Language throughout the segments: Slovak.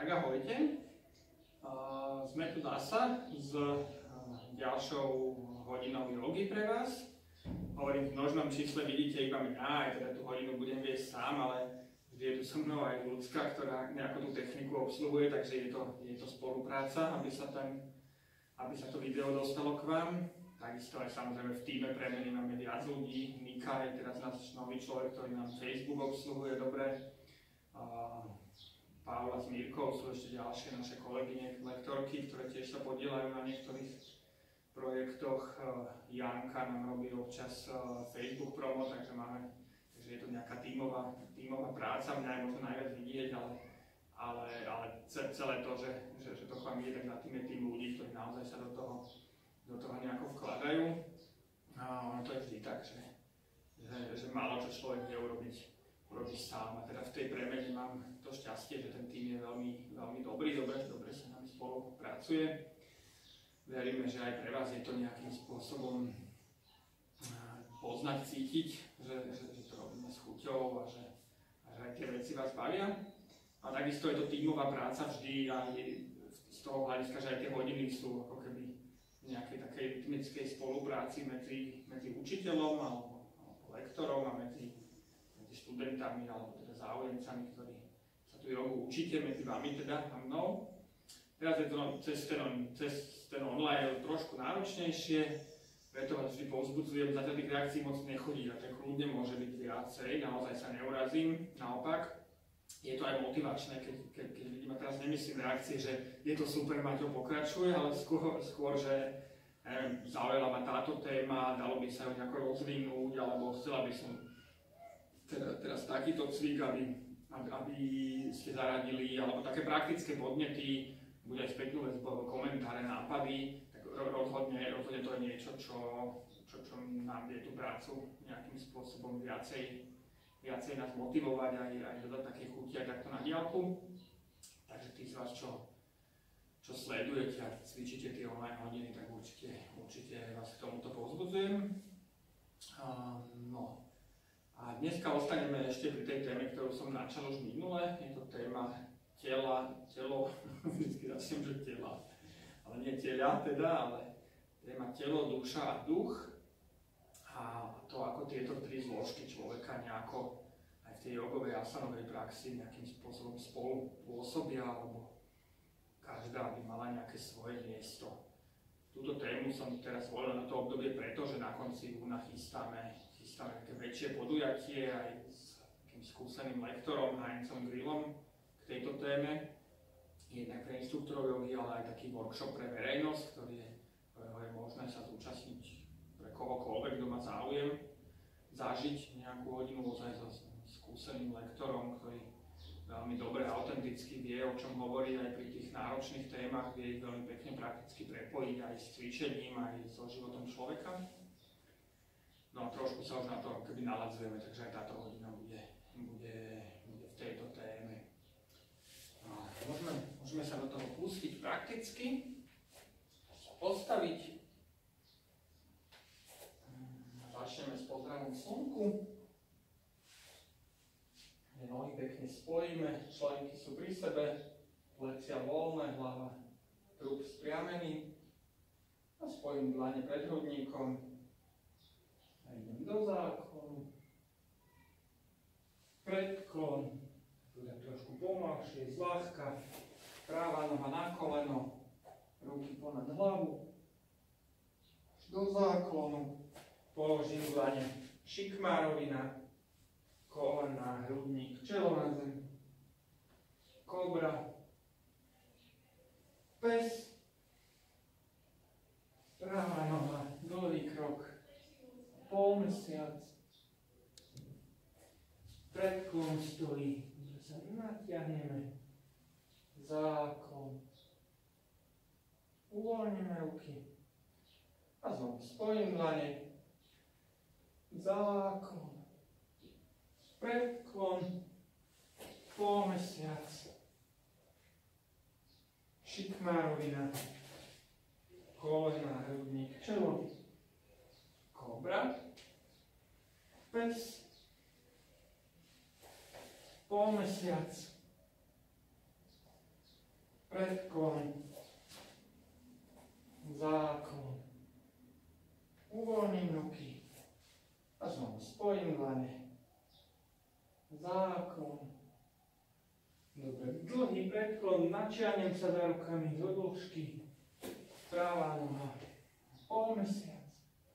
Tak ahojte. Sme tu zasa s ďalšou hodinou jogy pre vás. Hovorím, v množnom čísle vidíte iba mňa, aj teda tú hodinu budem viesť sám, ale vždy je tu so mnou aj ľudská, ktorá nejakú tú techniku obsluhuje, takže je to spolupráca, aby sa to video dostalo k vám. Takisto aj samozrejme v tíme premeny máme viac ľudí. Nika je teraz náš nový človek, ktorý nám Facebook obsluhuje dobre. Paula s Mírkou sú ešte ďalšie naše kolegyne, lektorky, ktoré tiež sa podieľajú na niektorých projektoch. Janka nám robí občas Facebook promo, takže je to nejaká tímová práca. Mňa je možno najviac vidieť, ale celé to, že to k vám ide, tak za tým je tým ľudí, ktorí naozaj sa do toho nejako vkladajú. Ono to je vždy tak, že málo čo človek vie urobiť sám. A teda v tej premene mám to šťastie, že ten tým je veľmi dobrý, dobre sa nami spolupracuje. Veríme, že aj pre vás je to nejakým spôsobom poznať, cítiť, že to robíme s chuťou a že aj tie veci vás bavia. A takisto je to tímová práca vždy aj z toho hľadiska, že aj tie hodiny sú ako keby v nejakej takej rytmickej spolupráci medzi učiteľom alebo lektorom a medzi študentami alebo teda záujemcami, ktorí sa tu jogu učíte, medzi vami teda a mnou. Teraz je to cez ten online trošku náročnejšie, preto vás vždy povzbudzujem, zatiaľ tých reakcií moc nechodí, a tak kľudne môže byť viacej, naozaj sa neurazím, naopak. Je to aj motivačné, keď vidím, a teraz nemyslím reakcie, že je to super, Maťo pokračuje, ale skôr že zaujala ma táto téma, dalo by sa ju nejako rozvinúť, alebo chcela by som teraz takýto cvik, aby ste zaradili, alebo také praktické podnety, bude aj spätnú väzbu, komentáre, nápady, tak rozhodne to je niečo, čo nám vie tú prácu nejakým spôsobom viacej nás motivovať, aj dodať také chuti aj takto na diaľku. Takže tí z vás, čo sledujete a cvičíte tie online hodiny, tak určite vás k tomuto povzbudzujem. A dneska ostaneme ešte pri tej téme, ktorú som načal už minule. Je to téma telo, vždycky začnem, že tela, ale nie teľa teda, ale téma telo, duša a duch. A to, ako tieto tri zložky človeka nejako aj v tej jogovej asanovej praxi nejakým spôsobom spolu pôsobia, alebo každá by mala nejaké svoje miesto. Túto tému som teraz volil na to obdobie preto, že na konci júna chystáme také väčšie podujatie aj s takým skúseným lektorom Heinzom Grillom k tejto téme. Jednak pre inštruktorov jogy, ale aj taký workshop pre verejnosť, ktorého je možné sa zúčastniť pre kohokoľvek, kto má záujem zažiť nejakú hodinu ozaj so skúseným lektorom, ktorý veľmi dobre a autenticky vie, o čom hovorí aj pri tých náročných témach, vie ich veľmi pekne prakticky prepojiť aj s cvičením, aj so životom človeka. No a trošku sa už na to keby naladzujeme, takže aj táto hodina bude v tejto téme. Môžeme sa do toho pustiť prakticky, postaviť. Začneme s pozdravom slnku. Nohy pekne spojíme, členky sú pri sebe, plecia voľné, hlava, trup spriamený. A spojím dlane pred hrudníkom. A idem do záklonu. Predklon. Tu je trošku pomalšie, zľahka. Práva noha na koleno. Ruky ponad hlavu. Až do záklonu. Položím dlane šikmárovina. Kolena, hrudník, čelo na zem. Kobra. Pes. Pravá noha, dlhý krok. Polmesiac. Predklon stojí, že sa natiahneme. Záklon. Uvoľníme ruky. A znovu spojím dlane. Záklon. Predklon, polmesiac, šikmárovina, kolena, hrudník, čelo, kobra, pes, polmesiac, predklon, záklon. Uvoľním ruky. A znovu spojím dlane. Záklon. Dobre, dlhý predklon, načiahnem sa za rukami do dĺžky. Pravá noha. Polmesiac.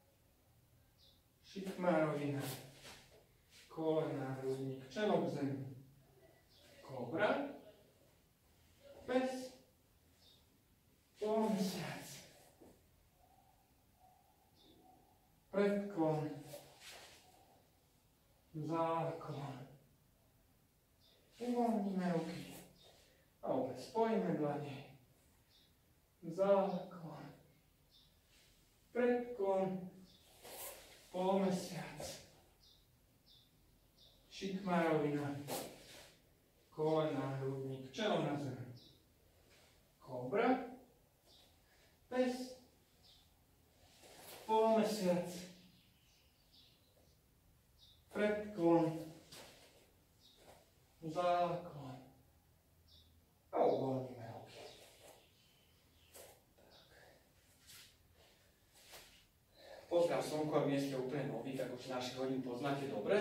Šikmá rovina. Kolená, hrudník, čelo k zemi. Kobra. Pes. Polmesiac. Predklon. Záklon. Uvoľníme ruky. A opäť spojíme dlane. Záklon. Predklon. Polmesiac. Šikmá rovina. Kolená, hrudník, čelo na zem. Kobra. Pes. Polmesiac. Predklon. Záklon. A uvoľníme ruky. Pozdrav slnko, ak nie ste úplne noví, tak už našich hodín poznáte dobre.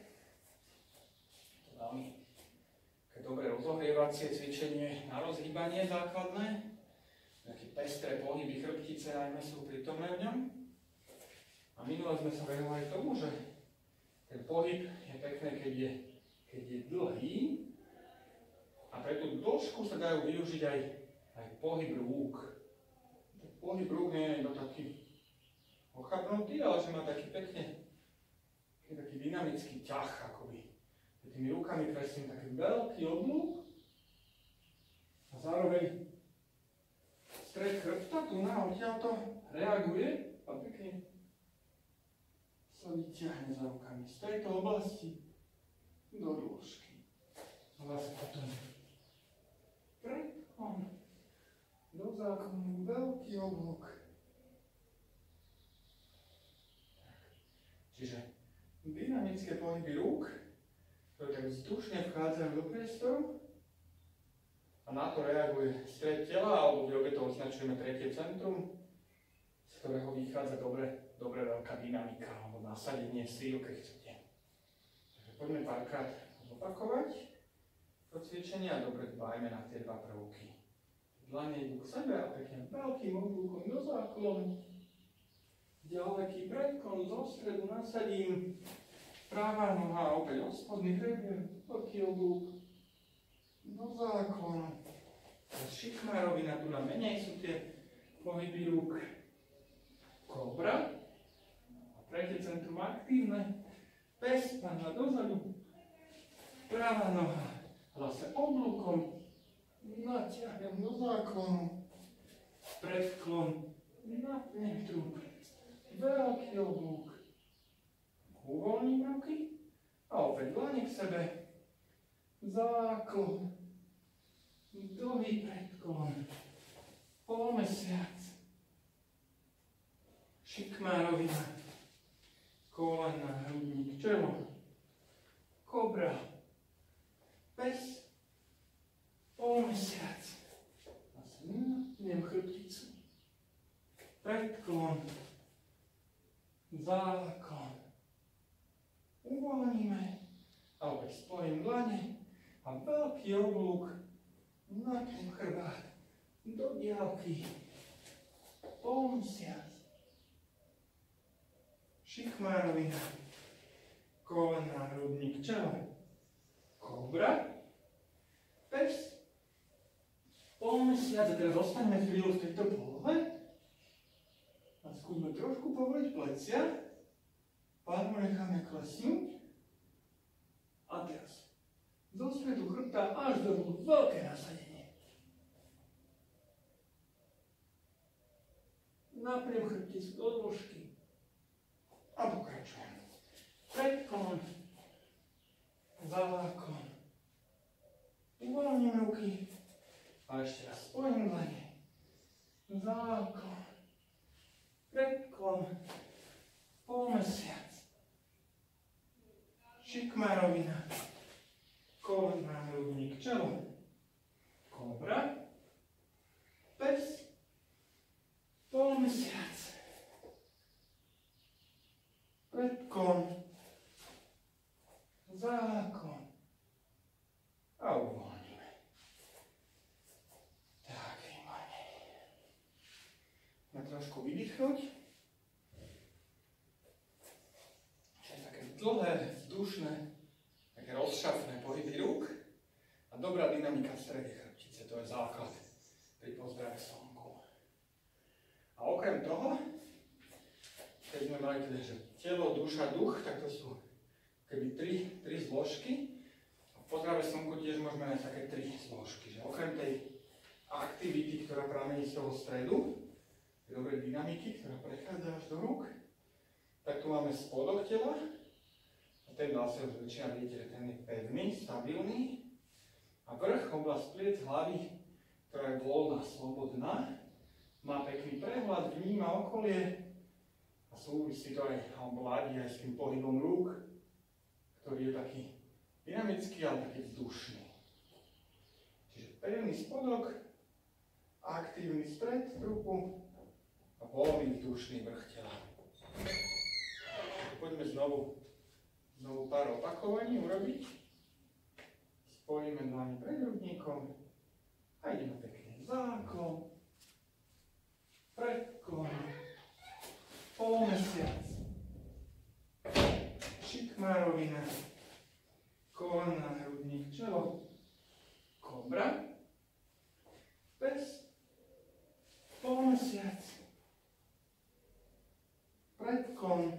To veľmi dobré rozohrievacie cvičenie na rozhýbanie základné. Nejaké pestré pohyby chrbtice najmä sú prítomné v ňom. A minule sme sa venovali tomu, že ten pohyb je pekné, keď je dlhý. A pre tú dĺžku sa dajú využiť aj pohyb rúk. Pohyb rúk nie je iba taký ochabnutý, ale že má taký pekne, taký dynamický ťah, akoby. Tými rukami kreslím taký veľký oblúk a zároveň stred chrbta tu na odtiaľto reaguje a pekne sa vyťahne za rukami z tejto oblasti do dĺžky. A zase potom predklon do záklonu veľký oblúk. Čiže dynamické pohyby rúk, ktoré tak vzdušne vchádzajú do priestoru a na to reaguje stred tela, alebo v joge to označujeme tretie centrum, z ktorého vychádza dobre veľká dynamika alebo nasadenie síl, keď chcete. Takže poďme párkrát zopakovať to cvičenie a dobre dbajme na tie dva prvky. Dlane idú k sebe a pekne veľkým oblúkom do záklonu. Ďaleký predklon zo stredu nasadím. Pravá noha opäť od spodný hrebier, veľký oblúk do záklonu. Šikmá rovina, tu na menej sú tie pohyby rúk. Kobra. A tretie centrum aktívne. Pes, panna dozadu. Pravá noha. Zase oblúkom natiahnem do záklonu. Predklon. Napnem trup. Veľký oblúk. Uvoľním ruky a opäť dlane k sebe. Záklon. Dlhý predklon. Polmesiac. Šikmá rovina. Kolena, hrudník, čelo. Kobra. Pes. Polmesiac. Zase napnem chrbticu. Predklon. Záklon. Uvoľníme a opäť spojím dlane a veľký oblúk napnem chrbát do diaľky. Polmesiac. Šikmá rovina. Kolená, hrudník, čelo. Kobra. Pes. Polmesiac. A teraz ostaňme chvíľu v tejto polohe a skúsme trošku povoliť plecia. Pármu necháme klesnúť. A teraz zo stredu chrbta až do rúk veľké nasadenie. Napnem chrbticu do dĺžky. A pokračujem. Predklon. Záklon. Uvoľním ruky. A ešte raz spojím dlane. Záklon. Predklon. Polmesiac. Šikmá rovina. Kolená, hrudník, čelo. Kobra. trošku vydýchnuť. Také dlhé, vzdušné, také rozšafné pohyby rúk a dobrá dynamika v strede chrbtice, to je základ pri pozdrave slnku. A okrem toho, keď sme mali teda, že telo, duša, duch, tak to sú keby tri zložky. A v pozdrave slnku tiež môžeme nájsť také 3 zložky, že okrem tej aktivity, ktorá pramení z toho stredu, dobrej dynamiky, ktorá prechádza až do rúk, tak tu máme spodok tela. A ten vlastne už väčšina viete, že ten je pevný, stabilný. A vrch, oblasť pliec, hlavy, ktorá je voľná, slobodná, má pekný prehľad, vníma okolie a súvisí to aj, alebo ladí aj s tým pohybom rúk, ktorý je taký dynamický, ale taký vzdušný. Čiže pevný spodok, aktívny stred trupu a voľný vzdušný vrch tela. Poďme znovu pár opakovaní urobiť. Spojíme dlane pred hrudníkom a ideme pekne záklon, predklon, polmesiac, šikmá rovina, kolena, hrudník, čelo, kobra, pes, polmesiac, predklon,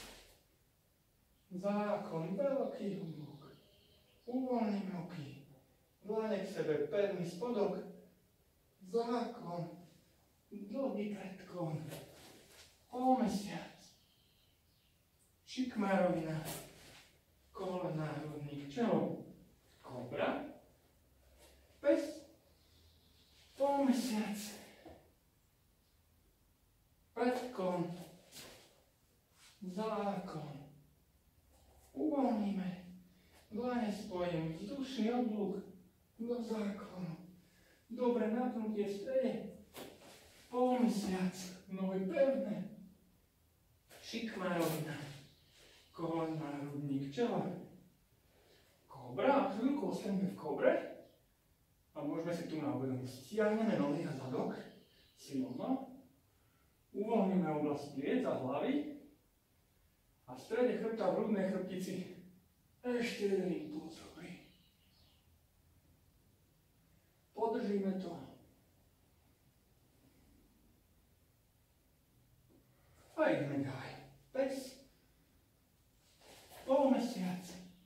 zákon, veľký hluk, uvoľním ruky, dlane k sebe, pevný spodok, zákon, dlhý predklon, polmesiac, šikmá rovina, kolena, hrudník, čelo, kobra, pes, polmesiac, predklon, zákon, uvoľníme, dlane spojím, vzdušný oblúk do záklonu, dobre napnutie v strede, polmesiac, nohy pevné, šikmá rovina, kolena, hrudník, čelo, kobra, chvíľku ostaneme v kobre a môžeme si tu na uvedomiť, stiahneme nohy a zadok silno, uvoľníme oblasť pliec a hlavy a v strede chrbta v hrudnej chrbtici ešte jeden impuls robí. Podržíme to. A ideme ďalej. Pes, polmesiac,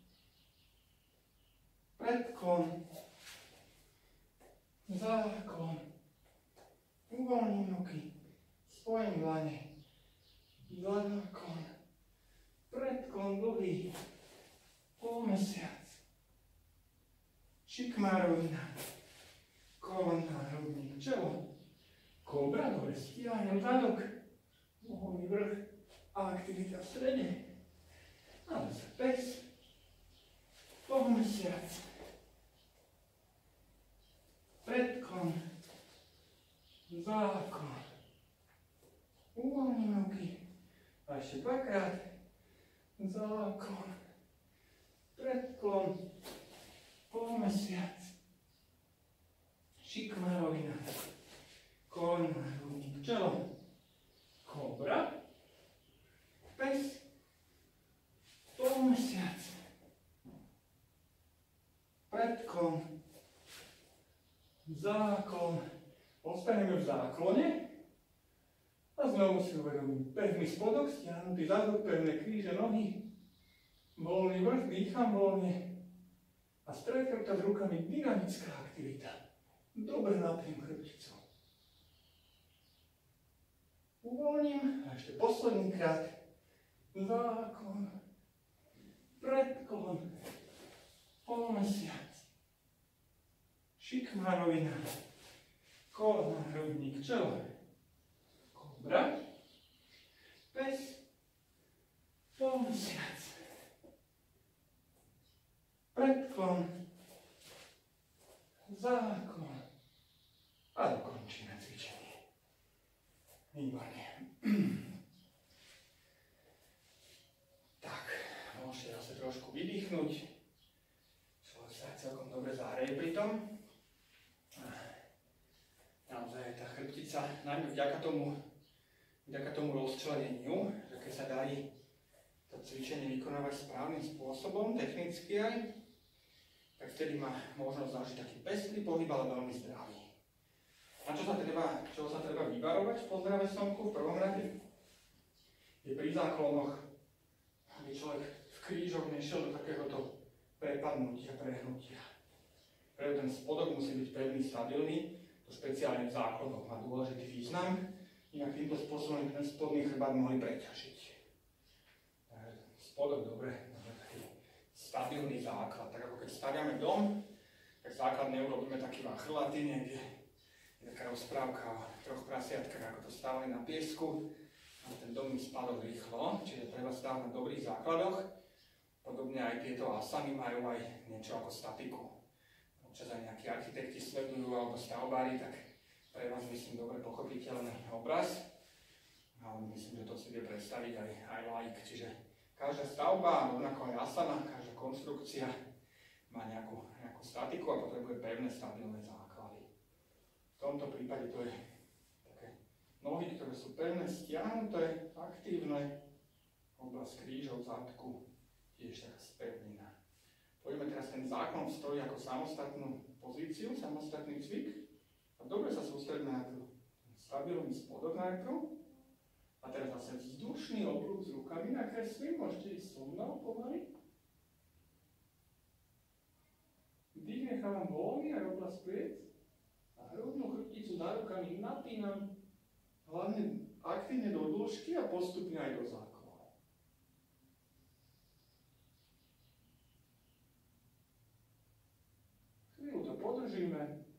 predklon, záklon, uvoľním ruky, spojím dlane, záklon, predklon dlhý, polmesiac, šikmá rovina, kolena, hrudník, čelo, kobra, dobre stiahnem zadok, nohový vrch a aktivita v strede. A zase pes, polmesiac, predklon, záklon, uvoľním ruky a ešte dvakrát, záklon, predklon, polmesiac, šikmá rovina, kolena, hrudník, čelo, kobra, pes, polmesiac, predklon, záklon, ostaneme v záklone a znovu si uvedomím pevný spodok, stiahnutý zadok, pevné kríže nohy, voľný vrch, dýcham voľne a stred chrbta s rukami, dynamická aktivita. Dobre napnem chrbticu. Uvoľním a ešte posledný krát. Záklon, predklon, polmesiac, šikmá rovina, kolena, hrudník, čelo, kobra, pes, polmesiac, predklon, záklon a dokončíme cvičenie. Výborne. Tak, môžete zase trošku vydýchnuť. Človek sa celkom dobre zahreje pri tom. Naozaj tá chrbtica, najmä vďaka tomu vďaka tomu rozčleneniu, že keď sa darí to cvičenie vykonávať správnym spôsobom, technicky aj, tak vtedy má možnosť zažiť taký pestrý pohyb, ale veľmi zdravý. A čo sa treba vyvarovať v pozdrave slnku v prvom rade? Je pri záklonoch, aby človek v krížoch nešiel do takéhoto prepadnutia, prehnutia. Preto ten spodok musí byť pevný, stabilný, to špeciálne v záklonoch má dôležitý význam, inak týmto spôsobom ten spodný chrbát mohli preťažiť. Spodok dobre, taký stabilný základ, tak ako keď staviame dom, tak základ neurobíme taký váchrlatý niekde. Je taká rozprávka o 3 prasiatkách, ako to stávali na piesku. A ten dom im spadol rýchlo, čiže treba stávať na dobrých základoch. Podobne aj tieto asany majú aj niečo ako statiku. Občas aj nejakí architekti sledujú alebo stavbári, tak pre vás myslím dobre pochopiteľný obraz. Ale myslím, že to si vie predstaviť aj laik. Čiže každá stavba, rovnako aj asana, každá konštrukcia má nejakú statiku a potrebuje pevné, stabilné základy. V tomto prípade to je nohy, ktoré sú pevné, stiahnuté, aktívne, oblasť krížov, zadku, tiež taká spevnina. Poďme teraz ten záklon stojí ako samostatnú pozíciu, samostatný cvik. A dobre sa sústredíme na ten stabilný spodok najprv. A teraz zase vzdušný obruch s rukami nakreslím, môžete ísť so mnou pomaly. Dých nechávam voľný aj oblasť pliec. A hrudnú chrbticu za rukami napínam. Hlavne aktívne do dĺžky a postupne aj do záklonu. Chvíľu to podržíme.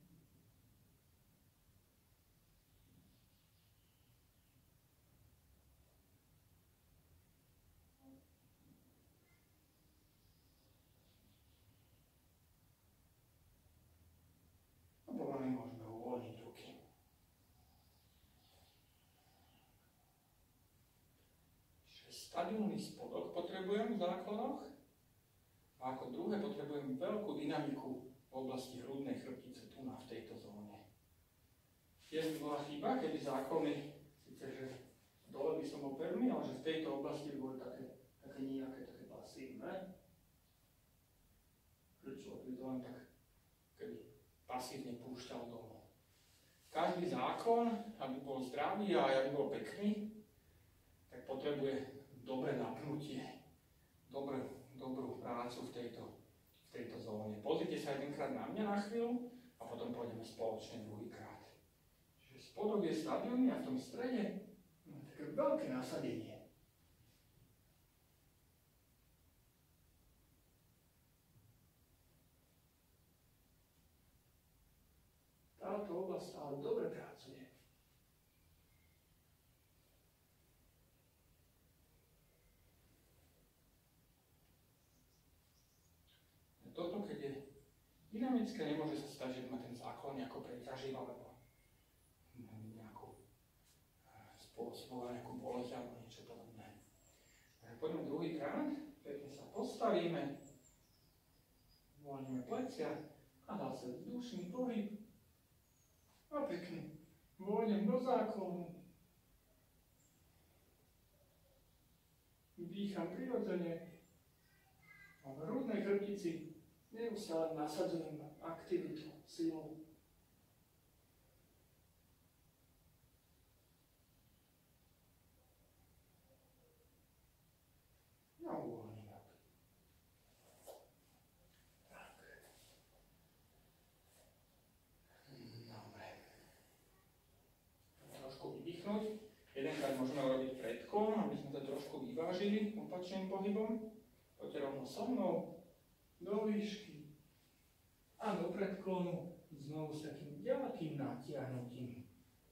A pomaly môžeme uvoľniť ruky. Stabilný spodok potrebujem v záklonoch a ako druhé potrebujem veľkú dynamiku v oblasti hrudnej chrbtice, tu v tejto zóne. Tiež by bola chyba, keby záklony, síce že dole by som bol pevný, ale že v tejto oblasti by boli také nejaké také pasívne. Že človek by to len tak keby pasívne púšťal dolu. Každý záklon, aby bol zdravý a aby bol pekný, tak potrebuje dobré napnutie, dobrú prácu v tejto zóne. Pozrite sa jedenkrát na mňa na chvíľu a potom pôjdeme spoločne druhýkrát. Čiže spodok je stabilný a v tom strede také veľké nasadenie. Táto oblasť stále dobre pracuje. Toto, keď je dynamické, nemôže sa stať, že má ten záklon nejako preťažil alebo nejakú spôsobovať nejakú bolesť alebo niečo podobné. Takže poďme druhýkrát, pekne sa postavíme, uvoľníme plecia a zase vzdušný pohyb a pekne vojdem do záklonu. Dýcham prirodzene a v hrudnej chrbtici neustále nasadzujem aktivitu, silu. A uvoľním. Tak. Dobre. Trošku vydýchnuť. Jedenkrát môžeme robiť predklon, aby sme to trošku vyvážili opačným pohybom. Poďte rovno so mnou. Do výšky a do predklonu znovu s takým ďalekým natiahnutím.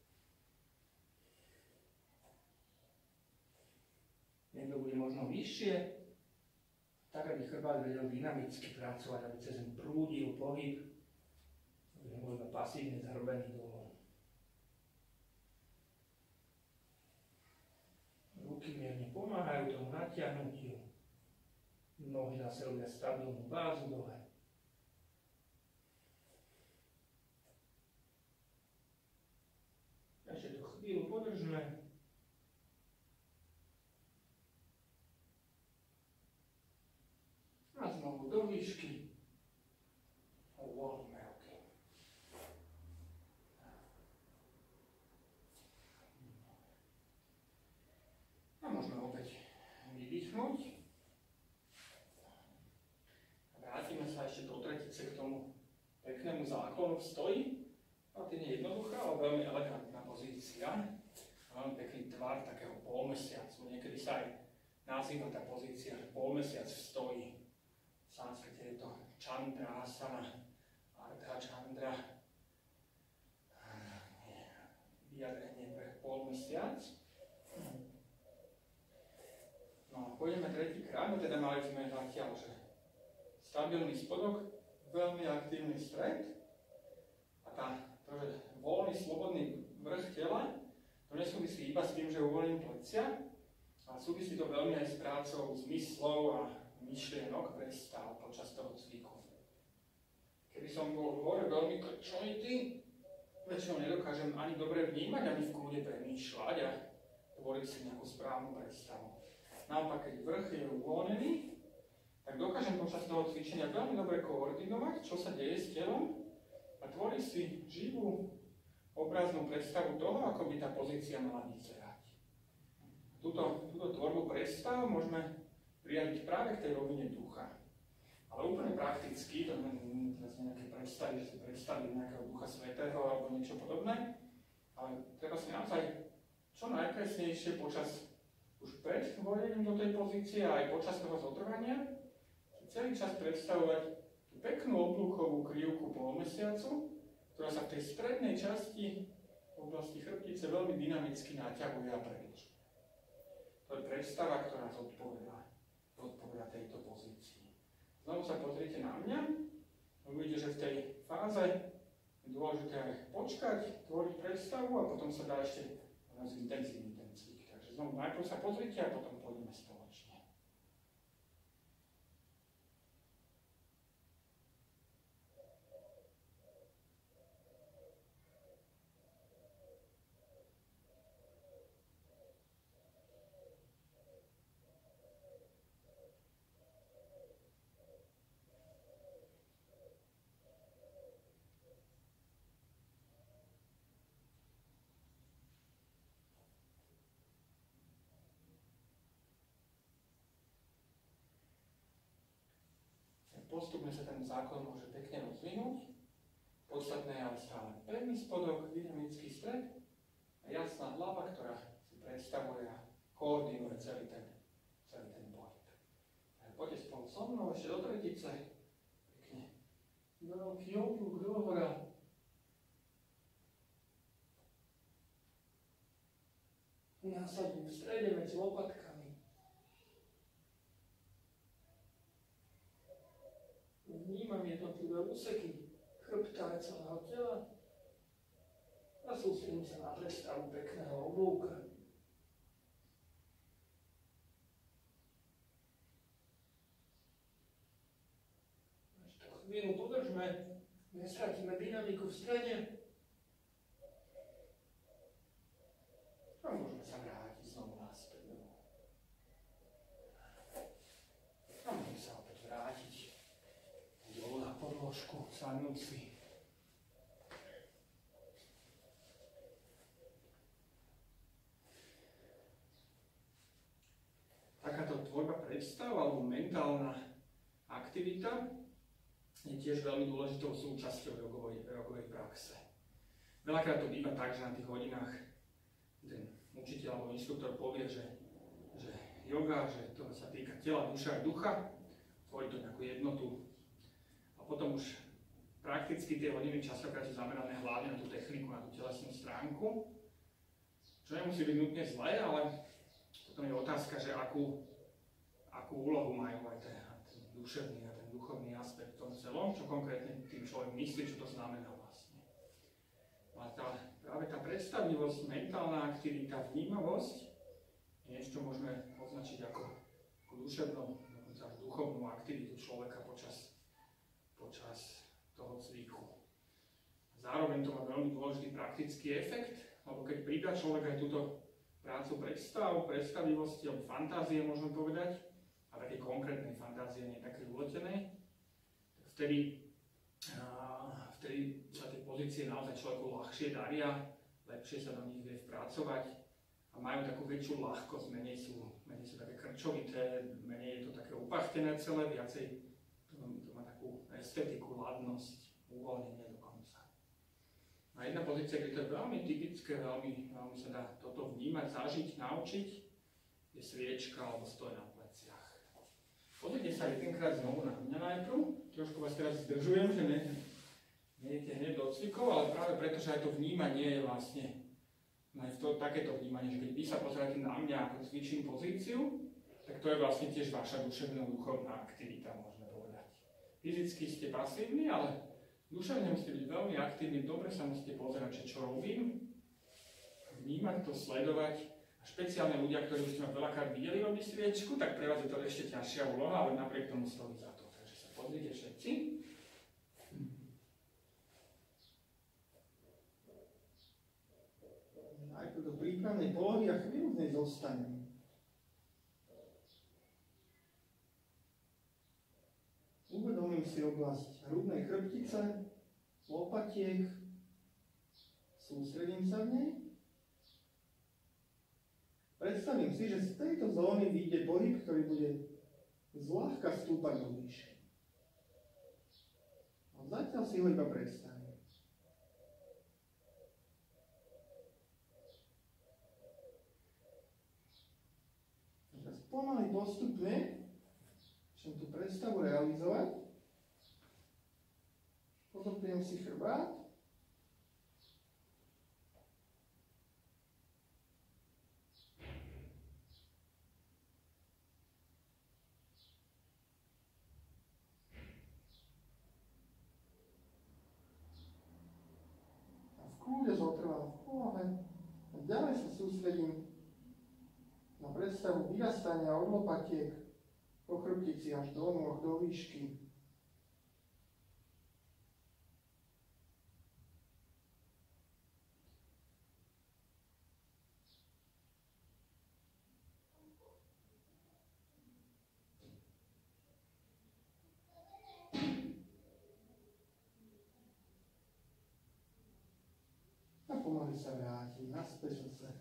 Niekto bude možno vyššie, tak aby chrbát vedel dynamicky pracovať, aby cez ňu prúdil pohyb, aby nebol iba pasívne zhrbený dolu. Ruky mierne pomáhajú tomu natiahnutiu. Nohy zase robia stabilnú bázu dole. Ešte to chvíľu podržme. výšky. Uvoľníme ruky. A môžeme opäť vydýchnuť. Vrátime sa ešte do tretice k tomu peknému záklonu v stoji. Relatívne jednoduchá, ale veľmi elegantná pozícia. Veľmi pekný tvar takého polmesiacu. Niekedy sa aj nazýva tá pozícia polmesiac v stoji. V sanskrite je to Chandrasana, Ardha Chandra. Vyjadrenie pre polmesiac. No a pôjdeme tretíkrát, teda mali sme zatiaľ, že stabilný spodok, veľmi aktívny stred a to, že voľný, slobodný vrch tela, to nesúvisí iba s tým, že uvoľním plecia, ale súvisí to veľmi aj s prácou zmyslov a myšlienok predstav počas toho cviku. Keby som bol hore veľmi krčovitý, väčšinou nedokážem ani dobre vnímať, ani v kľude premýšľať a tvoriť si nejakú správnu predstavu. Naopak, keď vrch je uvoľnený, tak dokážem počas toho cvičenia veľmi dobre koordinovať, čo sa deje s telom a tvoriť si živú obraznú predstavu toho, ako by tá pozícia mala vyzerať. Túto tvorbu predstav môžeme prijať práve k tej rovine ducha. Ale úplne prakticky, to nie je nejaké predstavy, že si predstavím nejakého ducha svätého alebo niečo podobné, ale treba si naozaj čo najpresnejšie počas už pred vodením do tej pozície a aj počas toho zotrvania celý čas predstavovať tú peknú oblúkovú krivku polmesiacu, ktorá sa v tej strednej časti v oblasti chrbtice veľmi dynamicky naťahuje a predĺžuje. To je predstava, ktorá zodpovedá tejto pozícii. Znovu sa pozrite na mňa, uvidíte, že v tej fáze je dôležité počkať, tvoriť predstavu a potom sa dá ešte zintenzívniť ten cvik. Takže znovu najprv sa pozrite a potom pôjdeme spoločne. Postupne sa ten záklon môže pekne rozvinúť. Podstatné je ale stále pevný spodok, dynamický stred a jasná hlava, ktorá si predstavuje a koordinuje celý ten pohyb. Poďte spolu so mnou ešte do tretice. Pekne. Veľký oblúk dohora. Nasadím v strede medzi lopatkami. Vnímam jednotlivé úseky chrbta a celého tela a sústredím sa na predstavu pekného oblúka. Ešte chvíľu podržme, nestratíme dynamiku v strede. A môžeme sa vrátiť znovu naspäť. A môžeme sa opäť vrátiť dolu na podložku, sadnúť si. Takáto tvorba predstav alebo mentálna aktivita je tiež veľmi dôležitou súčasťou jogovej praxe. Veľakrát to býva tak, že na tých hodinách ten učiteľ alebo inštruktor povie, že joga, že to sa týka tela, duša a ducha, tvorí to nejakú jednotu. A potom už prakticky tie hodiny častokrát sú zamerané hlavne na tú techniku, na tú telesnú stránku, čo nemusí byť nutne zlé, ale potom je otázka, že akú úlohu majú aj ten duševný a ten duchovný aspekt v tom celom, čo konkrétne tým človek myslí, čo to znamená vlastne. A práve tá predstavivosť, mentálna aktivita, vnímavosť je niečo, čo môžeme označiť ako duševnú, dokonca až duchovnú aktivitu človeka počas toho cviku. Zároveň to má veľmi dôležitý praktický efekt, lebo keď pridá človek aj túto prácu predstavivosti alebo fantázie, môžeme povedať, a také konkrétnej fantázie, nie také uletenej, vtedy sa tie pozície naozaj človeku ľahšie daria, lepšie sa do nich vie vpracovať a majú takú väčšiu ľahkosť, menej sú také krčovité, menej je to také upachtené celé, viacej to má takú estetiku, ladnosť, uvoľnenie dokonca. A jedna pozícia, kde to je veľmi typické, veľmi sa dá toto vnímať, zažiť, naučiť, je sviečka alebo stoj na pleciach. Pozrite sa jedenkrát znovu na mňa najprv, trošku vás teraz zdržujem, že nejete hneď do cvikov, ale práve preto, že aj to vnímanie je vlastne takéto vnímanie, že keď vy sa pozeráte na mňa ako cvičím pozíciu, tak to je vlastne tiež vaša duševno-duchovná aktivita, môžeme povedať. Fyzicky ste pasívni, ale duševne musíte byť veľmi aktívni, dobre sa musíte pozerať, čo robím, vnímať to, sledovať. A špeciálne ľudia, ktorí už ste ma veľakrát videli robiť sviečku, tak pre vás je to ešte ťažšia úloha, ale napriek tomu stojí za to. Takže sa pozrite všetci. Najprv do prípravnej polohy a chvíľu v nej zostanem. Uvedomím si oblasť hrudnej chrbtice, lopatiek, sústredím sa v nej. Predstavím si, že z tejto zóny vyjde pohyb, ktorý bude zľahka stúpať do výšky. A zatiaľ si ho iba predstavím. Teraz pomaly postupne chcem tú predstavu realizovať. Podopriem si chrbát. Kľude zotrvám v polohe a ďalej sa sústredím na predstavu vyrastania od lopatiek po chrbtici až do nôh, do výšky. A pomaly sa vrátim naspäť zase.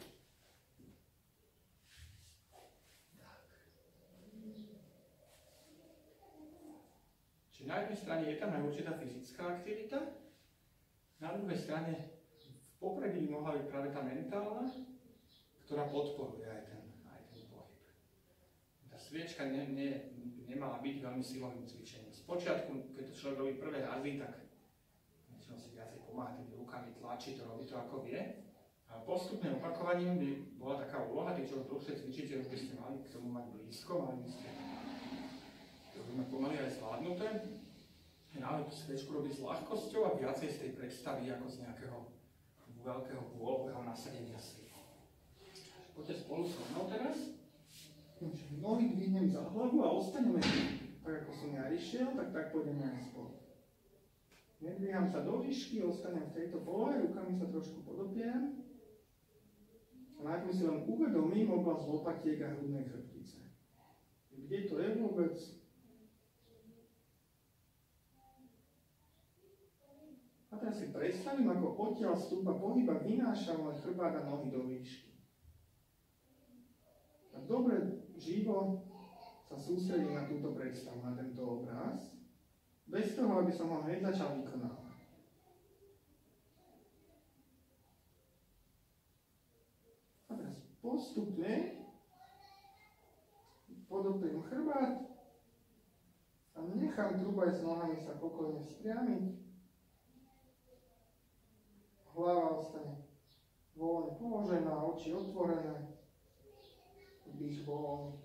Čiže na jednej strane je tam aj určitá fyzická aktivita, na druhej strane v popredí by mohla byť práve tá mentálna, ktorá podporuje aj ten pohyb. Tá sviečka nemala byť veľmi silovým cvičením. Spočiatku, keď to človek robí prvé razy, tak väčšinou si viacej pomáha tými rukami, tlačí to, robí to ako vie. A postupným opakovaním by bola taká úloha, tí, čo dlhšie cvičíte, už by ste mali k tomu mať blízko, mali by ste to by pomaly aj zvládnuté. Ale tú sviečku robí s ľahkosťou a viacej z tej predstavy ako z nejakého veľkého bôľového nasadenia si. Poďte spolu so mnou teraz. Nohy dvihnem za hlavu a ostaneme tak, ako som ja išiel, tak pôjdeme aj spolu. Nedvíham sa do výšky, ostanem v tejto polohe, rukami sa trošku podopiem. A najprv si len uvedomím oblasť lopatiek a hrudnej chrbtice. Kde to je vôbec? A teraz si predstavím, ako odtiaľ stúpa pohyb a vynášam len chrbát a nohy do výšky. A dobre, živo sa sústredím na túto predstavu, na tento obraz, bez toho, aby som ho hneď začal vykonávať. A teraz postupne podopriem chrbát a nechám trúbať s nohami sa pokojne vzpriamiť. Hlava ostane voľne položená, oči otvorené, dých voľný.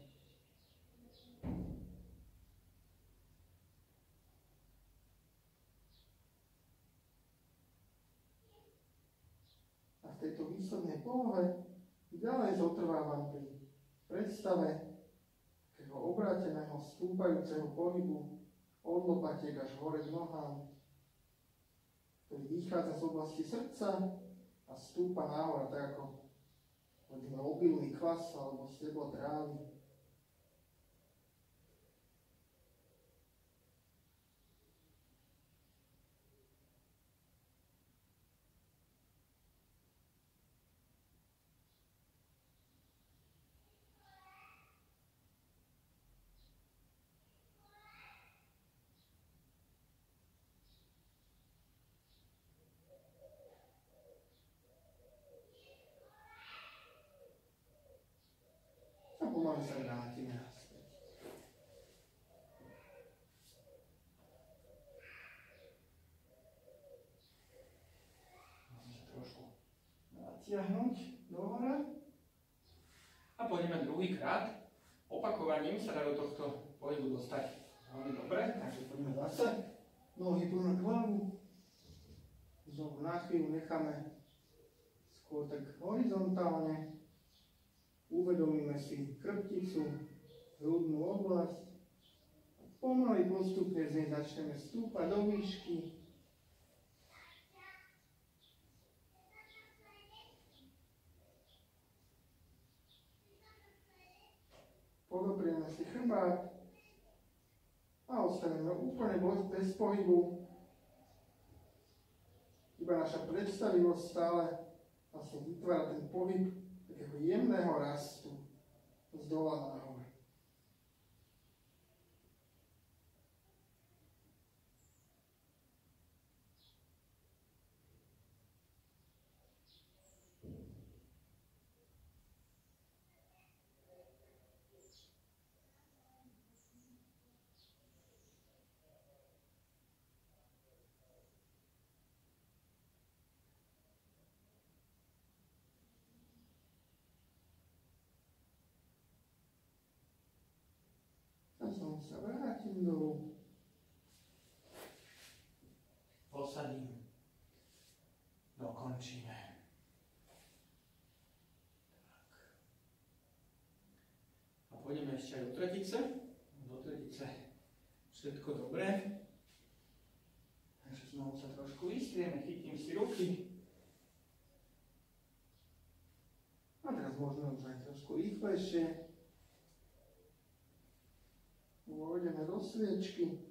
A v tejto výslednej polohe ďalej zotrvávam pri predstave takého obráteného stúpajúceho pohybu od lopatiek až hore k nohám, ktorý vychádza z oblasti srdca a stúpa nahor, tak ako povedzme obilný kvas alebo steblo trávy. stiahnuť dohora. A pôjdeme druhýkrát. Opakovaním sa dá do tohto pohybu dostať veľmi dobre, takže poďme zase. Nohy plnú hlavu. Znovu na chvíľu necháme skôr tak horizontálne. Uvedomíme si chrbticu, hrudnú oblasť. Pomaly postupne z nej začneme stúpať do výšky. Podobrieme si chrbát a ostaneme úplne bez pohybu. Iba naša predstavivosť stále vlastne vytvára ten pohyb takého jemného rastu z dola nahor. Znovu sa vrátim dolu. Posadím. Dokončíme. Tak. A pôjdeme ešte aj do tretice. Do tretice všetko dobré. Takže znovu sa trošku vystrieme, chytím si ruky. A teraz môžeme už aj trošku rýchlejšie. Pôjdeme do sviečky.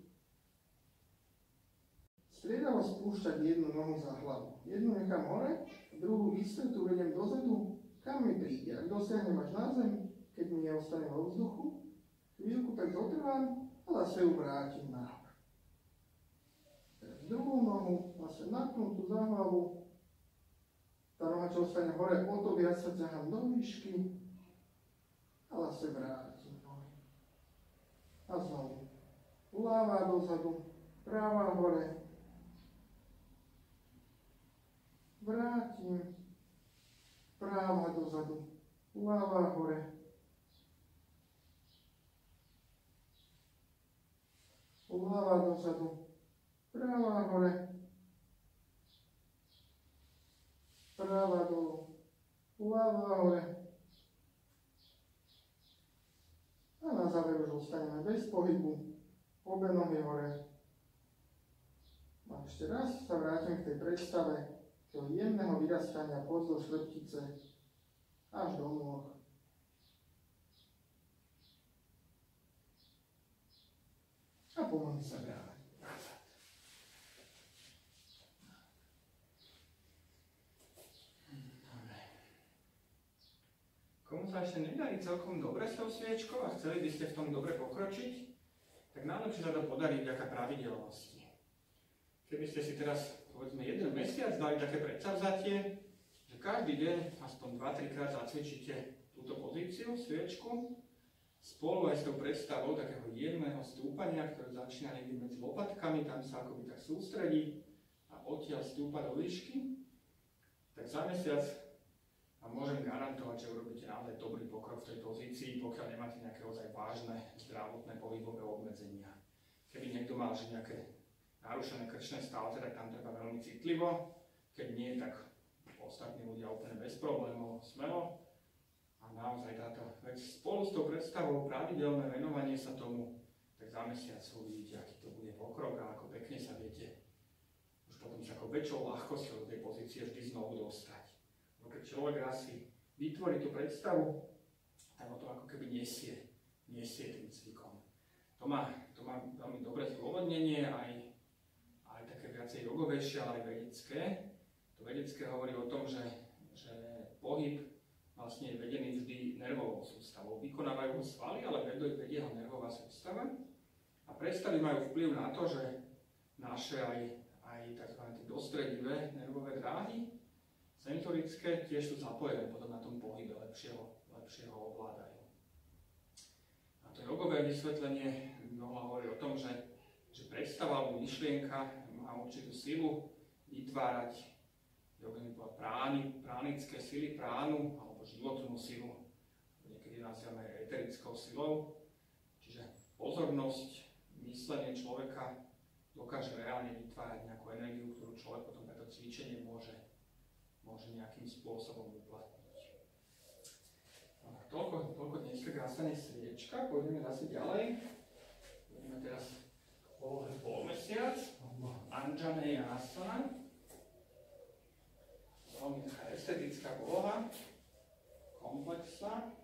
Striedavo spúšťať jednu nohu za hlavu. Jednu nechám hore, druhú vystretú vedem dozadu, kam mi príde. Ak dosiahnem až na zem, keď mi neostane vo vzduchu, chvíľku tak zotrvám a zase ju vrátim nahor. Teraz druhú nohu, zase napnutú za hlavu. Tá noha, čo ostane hore, o to viac sa ťahám do výšky a zase vrátim. A znovu. Ľavá dozadu, práva hore. Vrátim. Práva dozadu, ľavá hore. Ľavá dozadu, práva hore. Práva dolu, ľavá hore. A na záver už ostaneme bez pohybu, obe nohy hore. A ešte raz sa vrátim k tej predstave toho jemného vyrastania pozdĺž chrbtice až do nôh. A pomaly sa vrátim. Komu sa ešte nedarí celkom dobre s tou sviečkou a chceli by ste v tom dobre pokročiť, tak najlepšie sa to podarí vďaka pravidelnosti. Keby ste si teraz, povedzme, 1 mesiac dali také predsavzatie, že každý deň aspoň 2-3 krát zacvičíte túto pozíciu, sviečku, spolu aj s tou predstavou takého jemného stúpania, ktoré začína niekde medzi lopatkami, tam sa akoby tak sústredí a odtiaľ stúpa do výšky, tak za mesiac a môžem garantovať, že urobíte naozaj dobrý pokrok v tej pozícii, pokiaľ nemáte nejaké ozaj vážne zdravotné pohybové obmedzenia. Keby niekto mal že nejaké narušené krčné stavce, tak tam treba veľmi citlivo. Keď nie, tak ostatní ľudia úplne bez problémov, smelo. A naozaj táto vec spolu s tou predstavou pravidelné venovanie sa tomu, tak za mesiac uvidíte, aký to bude pokrok a ako pekne sa viete už potom s takou väčšou ľahkosťou do tej pozície vždy znovu dostať. Keď človek raz si vytvorí tú predstavu, tak o to ako keby nesie tým cvikom. To má veľmi dobré zdôvodnenie, aj také viacej jogovejšie, ale aj vedecké. To vedecké hovorí o tom, že pohyb vlastne je vedený vždy nervovou sústavou. Vykonávajú ho svaly, ale vedie ho nervová sústava. A predstavy majú vplyv na to, že naše aj tzv. Dostredivé nervové dráhy senzorické tiež sú zapojené potom na tom pohybe, lepšie ho ovládajú. A to jogové vysvetlenie hovorí o tom, že predstava alebo myšlienka má určitú silu vytvárať jogini bola pránické sily, pránu alebo životnú silu. Niekedy nazývame eterickou silou. Čiže pozornosť, myslenie človeka dokáže reálne vytvárať nejakú energiu, ktorú človek potom pre to cvičenie môže nejakým spôsobom uplatniť. Toľko dneska krásne sviečka. Pôjdeme zase ďalej. Pôjdeme teraz k polohe polmesiac, Anjaneyasana. Veľmi taká estetická poloha, komplexná.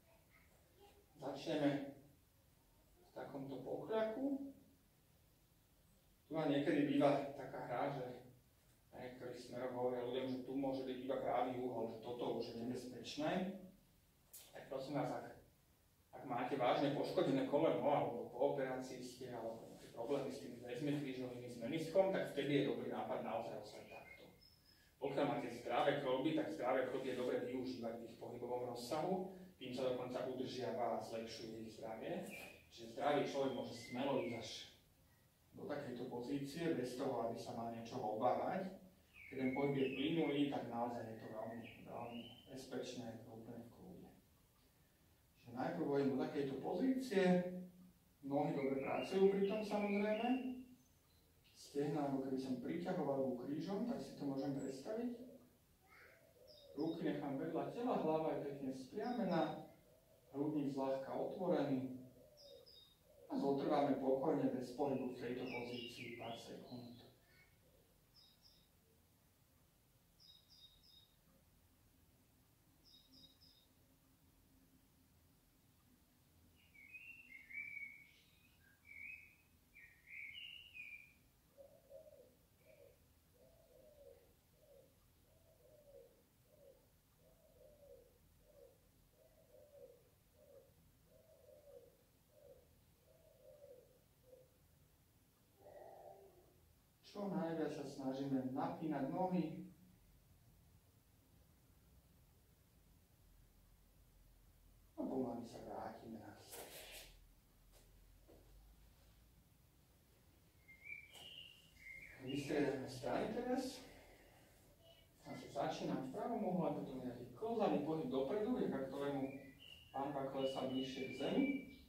Začneme v takomto pokľaku. Tu ma niekedy býva taká hra, že na niektorých smeroch hovoria ľuďom, že tu môže byť iba pravý úhol, že toto už je nebezpečné. Tak prosím vás, ak máte vážne poškodené koleno, alebo po operácii ste, alebo nejaké problémy s tými väzmi krížovými, s meniskom, tak vtedy je dobrý nápad naozaj ostať takto. Pokiaľ máte zdravé kĺby, tak zdravé kĺby je dobre využívať v ich pohybovom rozsahu, tým sa dokonca udržiava a zlepšuje ich zdravie. Čiže zdravý človek môže smelo ísť až do takejto pozície, bez toho, aby sa mal niečoho obávať. Keď ten pohyb je plynulý, tak naozaj je to veľmi, veľmi bezpečné, je to úplne v kľude. Čiže najprv vojím do takejto pozície, nohy dobre pracujú pri tom samozrejme, stehna, ako keby som priťahoval ku krížom, tak si to môžem predstaviť. Ruky nechám vedľa tela, hlava je pekne spriamená, hrudník zľahka otvorený a zotrváme pokojne bez pohybu v tejto pozícii pár sekúnd. Čo najviac sa snažíme napínať nohy. A pomaly sa vrátime na sebe. Vystriedame strany teraz. A sa začínam v pravom uhle, potom nejaký klzaný pohyb dopredu, vďaka ktorému pánva klesá bližšie k zemi.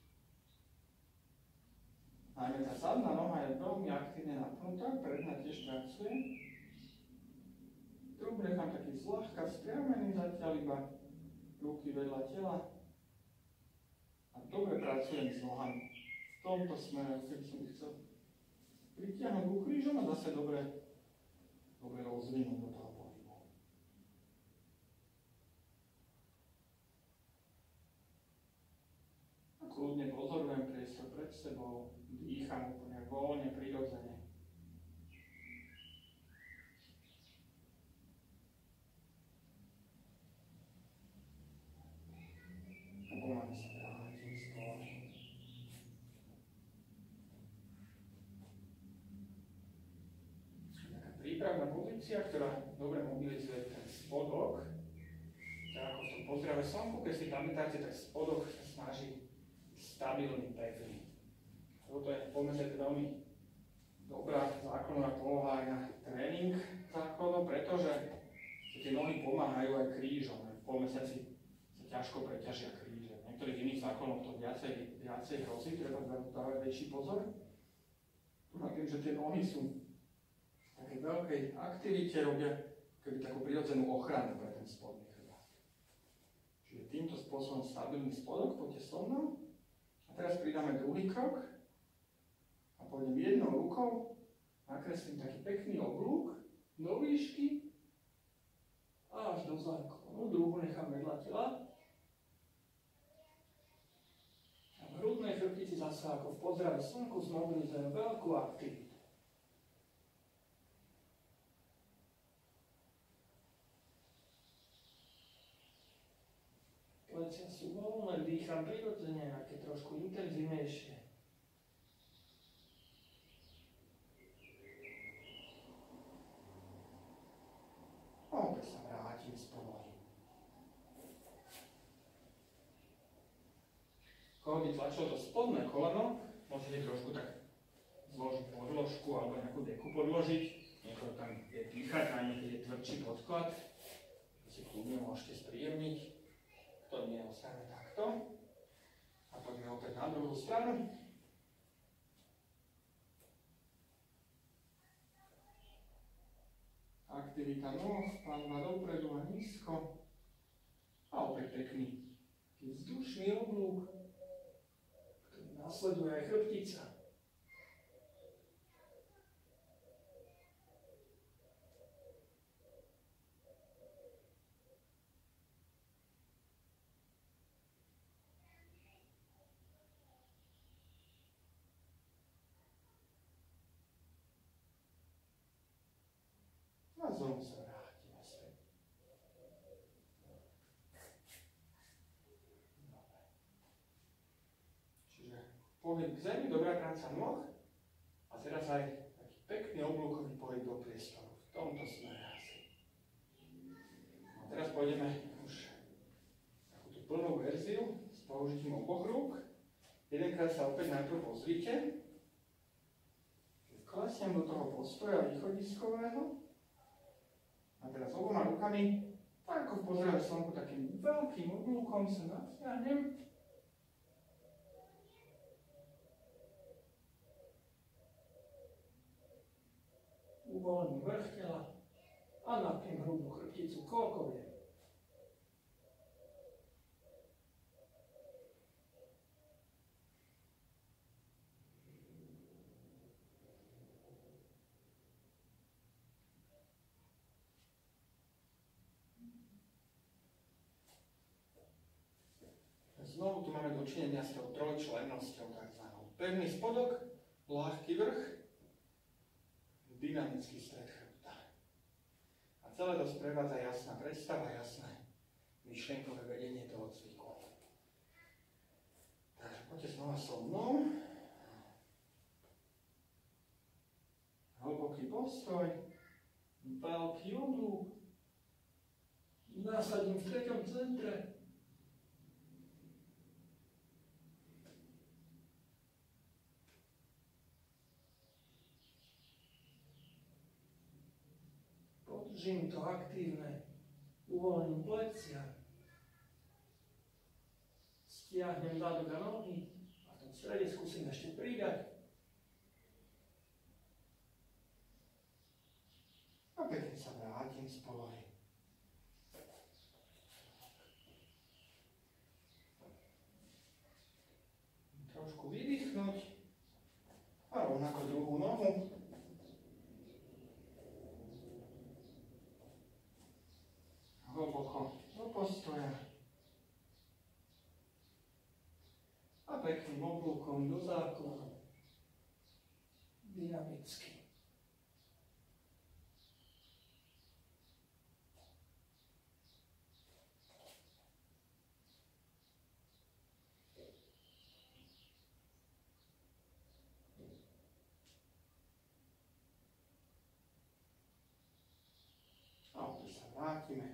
Najmä tá zadná noha je veľmi aktívne napnutá, predná tiež pracuje. Trup nechám taký zľahka spriamený, zatiaľ iba ruky vedľa tela. A dobre pracujem s nohami. V tomto smere, keď som ich chcel pritiahnuť ku krížom a zase dobre rozvinúť do toho pohybu. A kľudne pozorujem priestor pred sebou. Dýcham úplne voľne, prirodzene. A pomaly sa vrátim skôr. Taká prípravná pozícia, ktorá dobre mobilizuje ten spodok. Tak ako v tom pozdrave slnku, keď si pamätáte, tak spodok sa snaží stabilný, pevný. Toto je pomerne veľmi dobrá základná poloha aj na tréning základov, pretože tie nohy pomáhajú aj krížom. V polmesiaci sa ťažko preťažia kríže. V niektorých iných zákonoch to viacej hrozí, treba dávať väčší pozor. Tu na tým, že tie nohy sú v takej veľkej aktivite, robia keby takú prirodzenú ochranu pre ten spodný chrbát. Čiže týmto spôsobom stabilný spodok, poďte so mnou. A teraz pridáme druhý krok. A pôjdem jednou rukou, nakreslím taký pekný oblúk do výšky a až do záklonu. Druhú nechám vedľa tela. A v hrudnej chrbtici zase ako v pozdrave slnku zmobilizujem veľkú aktivitu. Plecia sú voľné, dýcham prirodzene, aké trošku intenzívnejšie. Opäť sa vrátim z polohy. Koho by tlačilo to spodné koleno, môžete trošku tak zložiť podložku alebo nejakú deku podložiť. Niekto tam je dýchať, najmä keď je tvrdší podklad, si kľudne môžete spríjemniť. To nie ostane takto. A poďme opäť na druhú stranu. Aktivita nôh, panva dopredu a nízko. A opäť pekný vzdušný oblúk, ktorý nasleduje aj chrbtica. A znovu sa vrátime späť. Dobre. Čiže pohyb k zemi, dobrá práca nôh. A teraz aj taký pekný oblúkový pohyb do priestoru. V tomto smere asi. A teraz pôjdeme už takúto plnú verziu s použitím oboch rúk. Jedenkrát sa opäť najprv pozrite. Klesnem do toho postoja východiskového. A teraz oboma rukami, tak ako v pozdrave slnku, takým veľkým oblúkom sa natiahnem. Uvoľním vrch tela a napnem hrubú chrbticu, koľko viem. Znovu tu máme dočinenia s tou trojčlennosťou takzvanou. Pevný spodok, ľahký vrch, dynamický stred chrbta. A celé to sprevádza jasná predstava, jasné myšlienkové vedenie toho cviku. Takže poďte znova so mnou. Hlboký postoj, veľký oblúk. Nasadím v treťom centre. Podržím to aktívne, uvoľním plecia, stiahnem zadok a nohy a v tom strede skúsim ešte pridať. A pekne sa vrátim z polohy. Trošku vydýchnuť a rovnako druhú nohu. Hlboko do postoja a pekným oblúkom do základu, dynamicky. A opäť sa vrátime.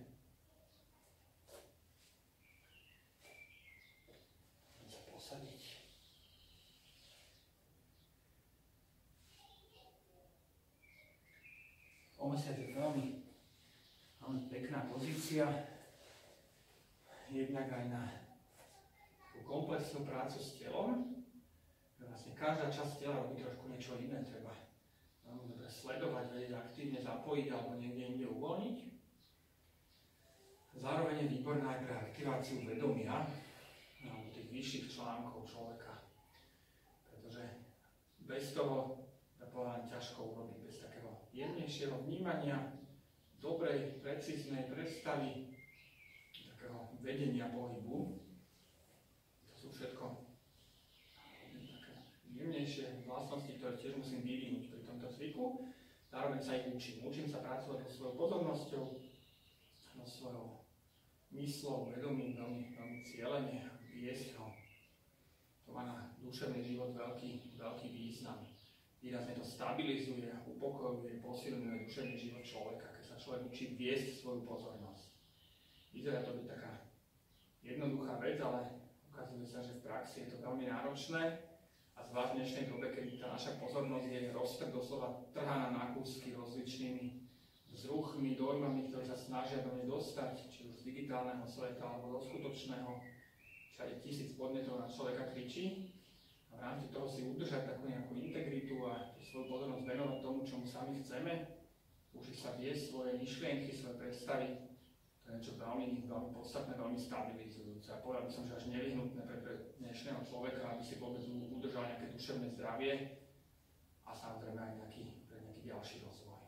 Omesiať je veľmi pekná pozícia, jednak aj na komplexnú prácu s telom. Vlastne každá časť tela robí trošku niečo iné, treba veľmi dobre sledovať, vedieť aktívne zapojiť alebo niekde inde uvoľniť. Zároveň je výborná aj pre aktiváciu vedomia alebo tých vyšších článkov človeka, pretože bez toho povedať ťažko urobiť, bez takého jemnejšieho vnímania, dobrej, precíznej predstavy, takého vedenia pohybu. To sú všetko také jemnejšie vlastnosti, ktoré tiež musím vyvinúť pri tomto cviku. Zároveň sa ich učím. Učím sa pracovať so svojou pozornosťou, so svojou myslou, vedomím, veľmi cieľene, viesť ho. To má na duševný život veľký význam. Výrazne to stabilizuje, upokojuje, posilňuje duševný život človeka, keď sa človek učí viesť svoju pozornosť. Vyzerá to byť taká jednoduchá vec, ale ukazuje sa, že v praxi je to veľmi náročné A zvlášť v dnešnej dobe, keď tá naša pozornosť je doslova trhaná na kúsky rozličnými vzruchmi, dojmami, ktoré sa snažia do nej dostať, či už z digitálneho sveta alebo zo skutočného, všade 1000 podnetov na človeka kričí. A v rámci toho si udržať takú nejakú integritu a svoju pozornosť venovať tomu, čomu sami chceme, učiť sa viesť svoje myšlienky, svoje predstavy, to je niečo veľmi podstatné, veľmi stabilizujúce. A povedal by som, že až nevyhnutné pre dnešného človeka, aby si vôbec udržal nejaké duševné zdravie a samozrejme aj nejaký ďalší rozvoj.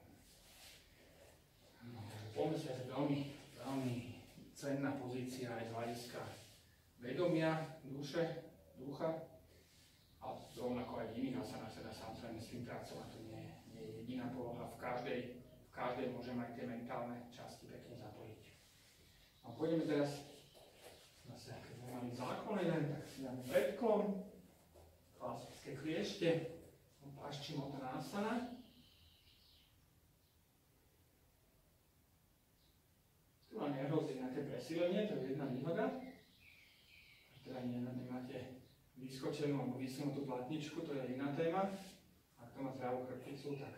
No, takže pomyslia, že veľmi cenná pozícia aj z hľadiska vedomia, duše, ducha a rovnako aj v iných asanách sa dá samozrejme s tým pracovať. To nie je jediná poloha. V každej môžeme aj tie mentálne časti pekne zapojiť. A pôjdeme teraz zase, keď sme mali zákon jeden, tak si dáme predklon, klasické kliešte, Paschimottanasana. Tu vám nehrozí nejaké presílenie, to je jedna výhoda. Teda nemáte vyskočenú alebo vysunutú platničku, to je iná téma. Ak to má zdravú chrbticu, tak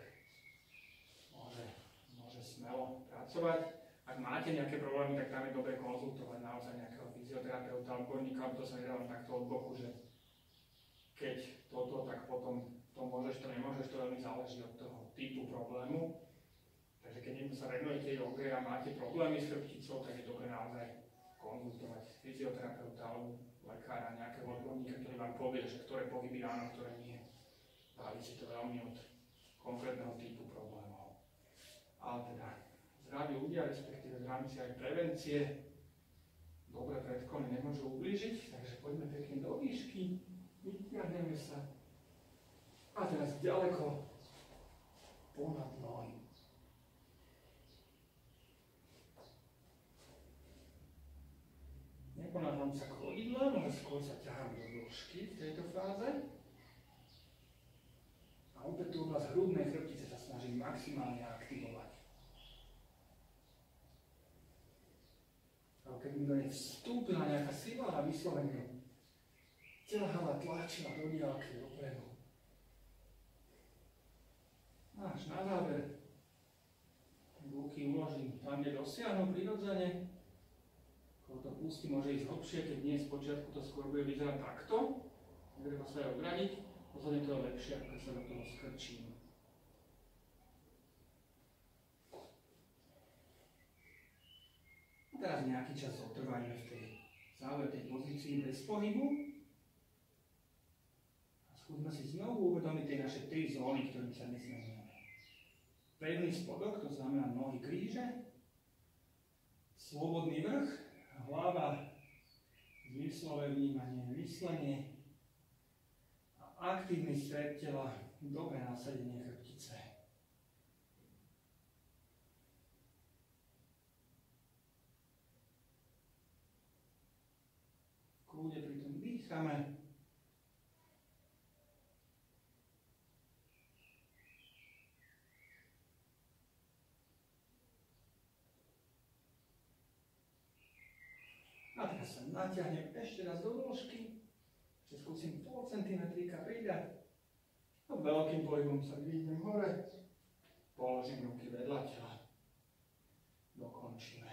môže smelo pracovať. Ak máte nejaké problémy, tak tam je dobre konzultovať naozaj nejakého fyzioterapeuta, odborníka, to sa nedá len takto od boku, že keď toto, tak potom to môžeš, to nemôžeš, to veľmi záleží od toho typu problému. Takže keď niekto sa venujete joge a máte problémy s chrbticou, tak je dobre naozaj konzultovať fyzioterapeuta alebo lekára, nejakého odborníka, ktorý vám povie, že ktoré pohyby áno, ktoré nie. Závisí to veľmi od konkrétneho typu problémov. Ale teda zdraví ľudia, respektíve v rámci aj prevencie, dobré predklony nemôžu ublížiť, takže poďme pekne do výšky, vytiahneme sa a teraz ďaleko ponad nohy. Neponáhľam sa k chodidlám, ale skôr sa ťahám do dĺžky v tejto fáze. A opäť tú oblasť hrudnej chrbtice sa snažím maximálne aktivovať. Ale keby do nej vstúpila nejaká sila a vyslovene ťahala, tlačila do diaľky dopredu. Až na záver ruky uložím tam, kde dosiahnu prirodzene. To pustí môže ísť hlbšie, keď nie z počiatku to skôr bude vyzerať takto. Netreba sa aj odradiť, rozhodne to je lepšie, ako sa do toho skrčím. A teraz nejaký čas zotrvajme v tej závetej pozícii bez pohybu. A skúsme si znovu uvedomiť tie naše 3 zóny, ktorým sa dnes venujeme. Pevný spodok, to znamená nohy kríže, slobodný vrch, hlava, zmyslové vnímanie, myslenie a aktívny stred tela, dobré nasadenie chrbtice. V kľude pritom dýchame. A teraz sa natiahnem ešte raz do dĺžky. Ešte skúsim 0,5 cm pridať. A veľkým pohybom sa vyhnem hore. Položím ruky vedľa tela. Dokončíme.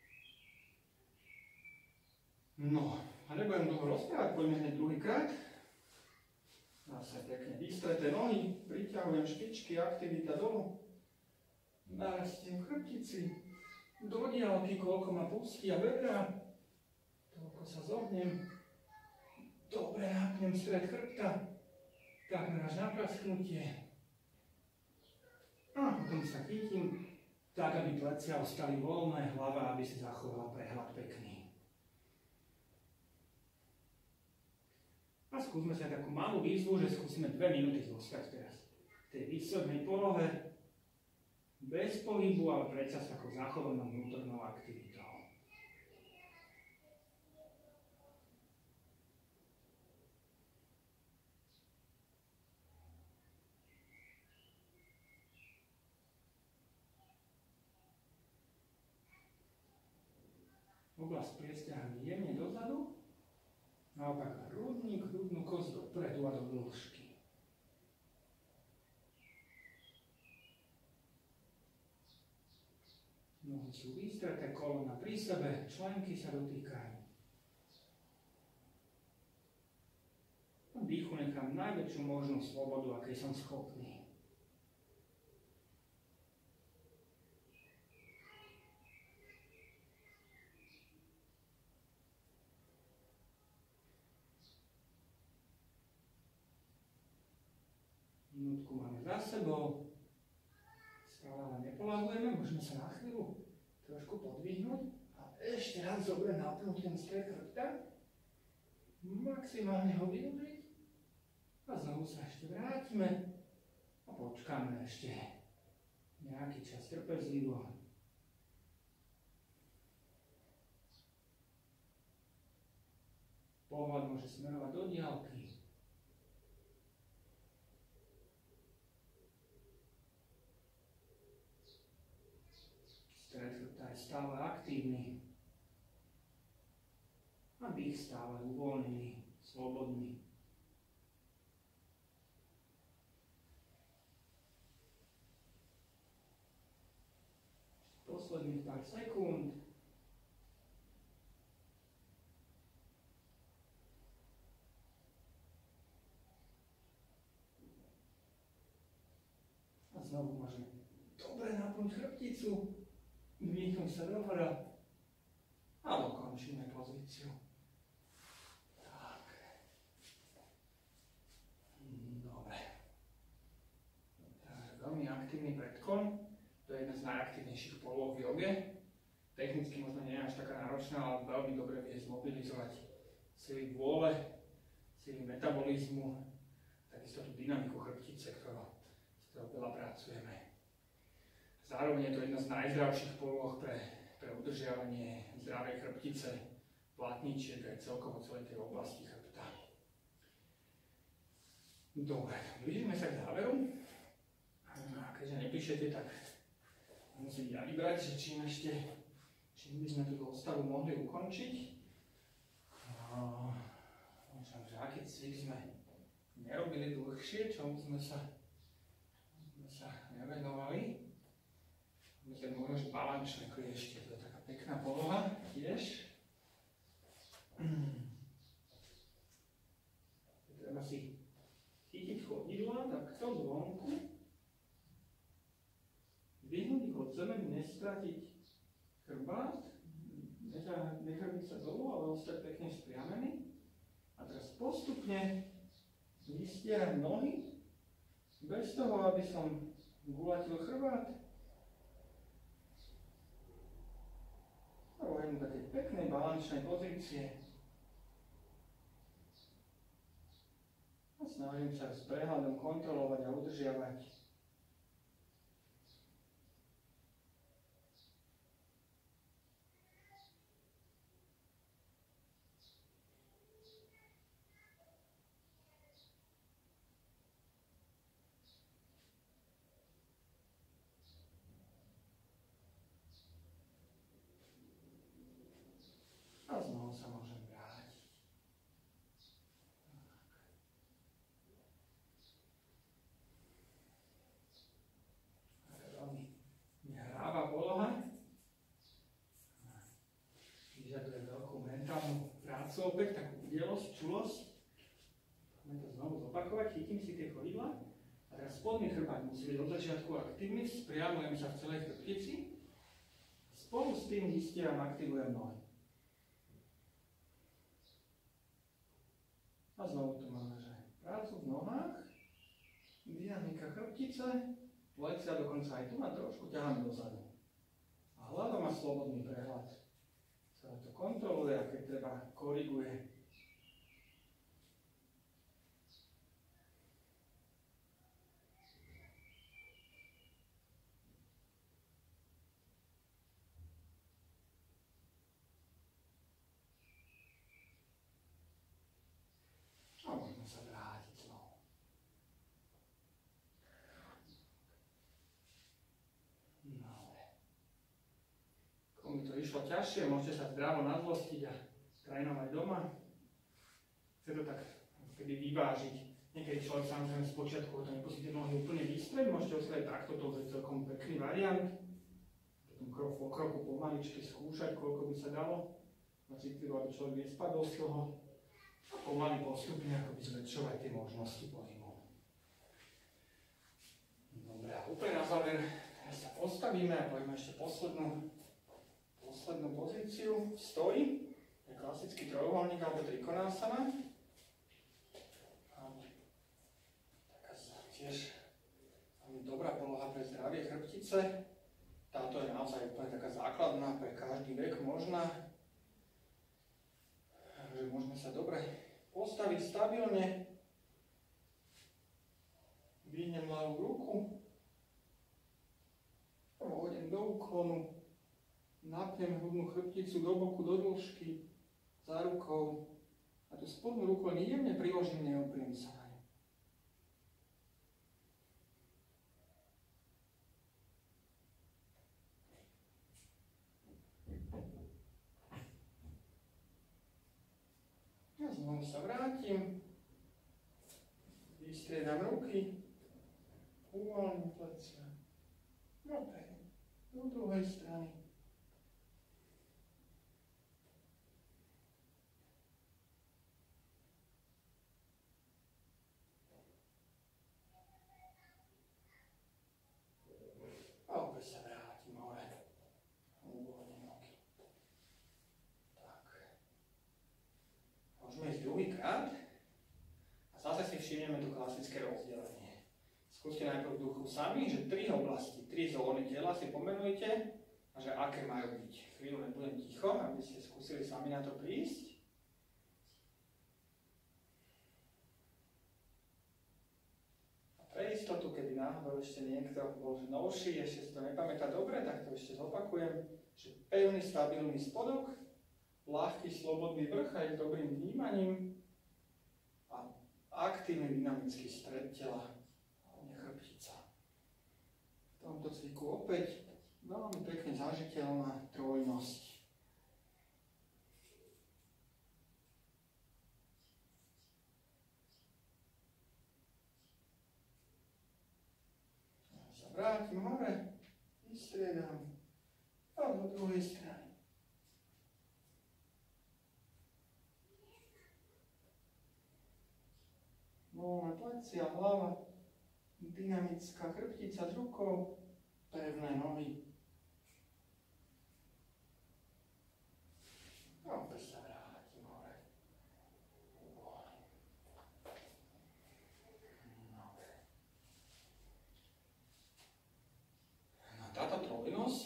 No, a nebudem dlho rozprávať, poďme hneď druhýkrát. Zase pekne vystreté nohy, priťahujem špičky, aktivita dolu. Narastiem chrbtici. Do diaľky, koľko ma pustí a bedra. Toľko sa zohnem, dobre nápnem stred chrbta, takmer až na prasknutie. A potom sa chytím, tak aby plecia ostali voľné, hlava, aby si zachovala prehľad pekný. A skúsme sa takú malú výzvu, že skúsime 2 minúty zostať teraz v tej výslednej polohe, bez pohybu, ale predsa s takou zachovanou vnútornou aktivitou. Oblasť pliesťa jemne dozadu. Naopak hrudnú kosť dopredu a do dĺžky. Nohy sú vystreté, kolena pri sebe, členky sa dotýkajú. V dýchu nechám najväčšiu možnú slobodu, akej som schopný. Minútku máme za sebou. Stále nepoľahujeme, môžeme sa na chvíľu trošku podvihnúť a ešte raz dobre napnúť ten stred chrbta. Maximálne ho využiť. A znovu sa ešte vrátime a počkáme ešte nejaký čas trpezlivo. Pohľad môže smerovať do diaľky. Stred chrbta je stále aktívny a dých stále uvoľnený, slobodný. Posledných pár sekúnd. A znovu môžeme dobre napnúť chrbticu. Vdýchnuť sa dohora a dokončíme pozíciu. Tak. Dobre. Takže veľmi aktívny predklon. To je jedna z najaktívnejších polôh v joge. Technicky možno nie je až taká náročná, ale veľmi dobre vie zmobilizovať sily vôle, sily metabolizmu, takisto tú dynamiku chrbtice, s ktorou veľa pracujeme. Zároveň je to jedna z najzdravších polôh pre udržiavanie zdravej chrbtice, platničiek aj celkovo celej tej oblasti chrbta. Dobre, blížime sa k záveru. A keďže nepíšete, tak musím ja vybrať, že čím by sme túto ostavu mohli ukončiť. Možno, že aký cvik sme nerobili dlhšie, čomu sme sa nevenovali. Myslím, možno, že balančné kliešte, to je taká pekná poloha tiež. Treba si chytiť chodidla takto zvonku. Vyhnúť ich od zeme, nestratiť chrbát, nechrbiť sa dolu, ale ostať pekne spriamený. A teraz postupne vystierať nohy, bez toho, aby som gulatil chrbát. A robím do takej peknej balančnej pozície. A snažím sa s prehľadom kontrolovať a udržiavať. A znovu sa môžem vrátiť. To je veľmi hravá poloha. Vyžaduje veľkú mentálnu prácu opäť, takú udielosť, čulosť. Poďme to znovu zopakovať, chytím si tie chodidla. A teraz spodný chrbát musí byť od začiatku aktívny, spriamujem sa v celej chrbtici. Spolu s tým vystieram, aktivujem nohy. A znovu tu máme, že prácu v nohách, dynamika chrbtice, plecia dokonca aj tu ma trošku ťahám dozadu. A hlava má slobodný prehľad. Celé to kontroluje a keď treba koriguje. A môžeme sa vrátiť znovu. Dobre. Komu to išlo ťažšie, môžete sa zdravo nazlostiť a trénovať doma. chce to tak keby vyvážiť. Niekedy človek samozrejme z počiatku to nepustí nohy úplne výstred, môžete osvedať takto, to je celkom pekný variant. Potom krok po kroku pomaličky skúšať, koľko by sa dalo. Citlivo, aby človek nespadol z toho. A pomaly postupne akoby zväčšovať tie možnosti pohybu. Dobre, a úplne na záver teraz sa postavíme a pojďme ešte poslednú pozíciu. Stojí. Je klasický trojuholník alebo trikonásana. Tiež dobrá poloha pre zdravie chrbtice. Táto je naozaj úplne taká základná pre každý vek možná. Takže môžeme sa dobre postaviť stabilne. Vyhnem ľavú ruku. Pôjdem do úklonu. Napnem hrudnú chrbticu do boku, do dĺžky. Za rukou. A tú spodnú ruku len jemne priložím, neopriem sa. Znovu sa vrátim, vystriedam ruky, uvoľním plecia, opäť do druhej strany. A opäť sa vrátim hore, uvoľním nohy. Tak. Môžeme ísť druhýkrát a zase si všimneme to klasické rozdelenie. Skúste najprv v duchu sami, že 3 oblasti, 3 zóny tela si pomenujte a že aké majú byť. Chvíľu nebudem ticho, aby ste skúsili sami na to prísť. A pre istotu, keby náhodou ešte niekto bol novší, ešte si to nepamätá dobre, tak to ešte zopakujem, že pevný, stabilný spodok, ľahký, slobodný vrch aj s dobrým vnímaním a aktívny, dynamický stred tela, hlavne chrbtica. V tomto cviku opäť veľmi pekne zažiteľná trojnosť. Ja sa vrátim hore, vystriedam a do druhej strany. Voľné plecia, hlava, dynamická chrbtica s rukou, pevné nohy. A opäť sa vrátim hore. No, táto trojnosť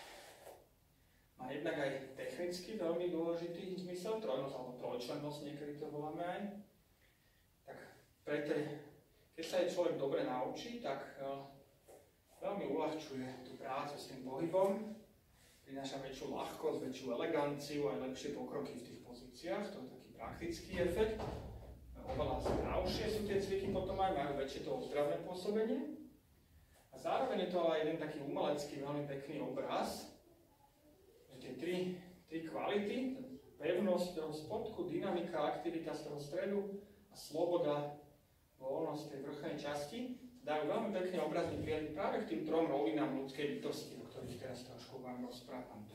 má jednak aj technicky veľmi dôležitý zmysel, trojnosť alebo trojčlennosť, niekedy to voláme aj. Preto, keď sa aj človek dobre naučí, tak veľmi uľahčuje tú prácu s tým pohybom, prináša väčšiu ľahkosť, väčšiu eleganciu aj lepšie pokroky v tých pozíciách, to je taký praktický efekt. Oveľa zdravšie sú tie cviky potom aj, majú väčšie to ozdravné pôsobenie. A zároveň je to ale jeden taký umelecký, veľmi pekný obraz, že tie tri kvality, pevnosť toho spodku, dynamika, aktivita z toho stredu a sloboda, voľnosť tej vrchnej časti, dajú veľmi pekný obrazný prijatie práve k tým 3 rovinám ľudskej bytosti, o ktorých teraz trošku vám rozprávam.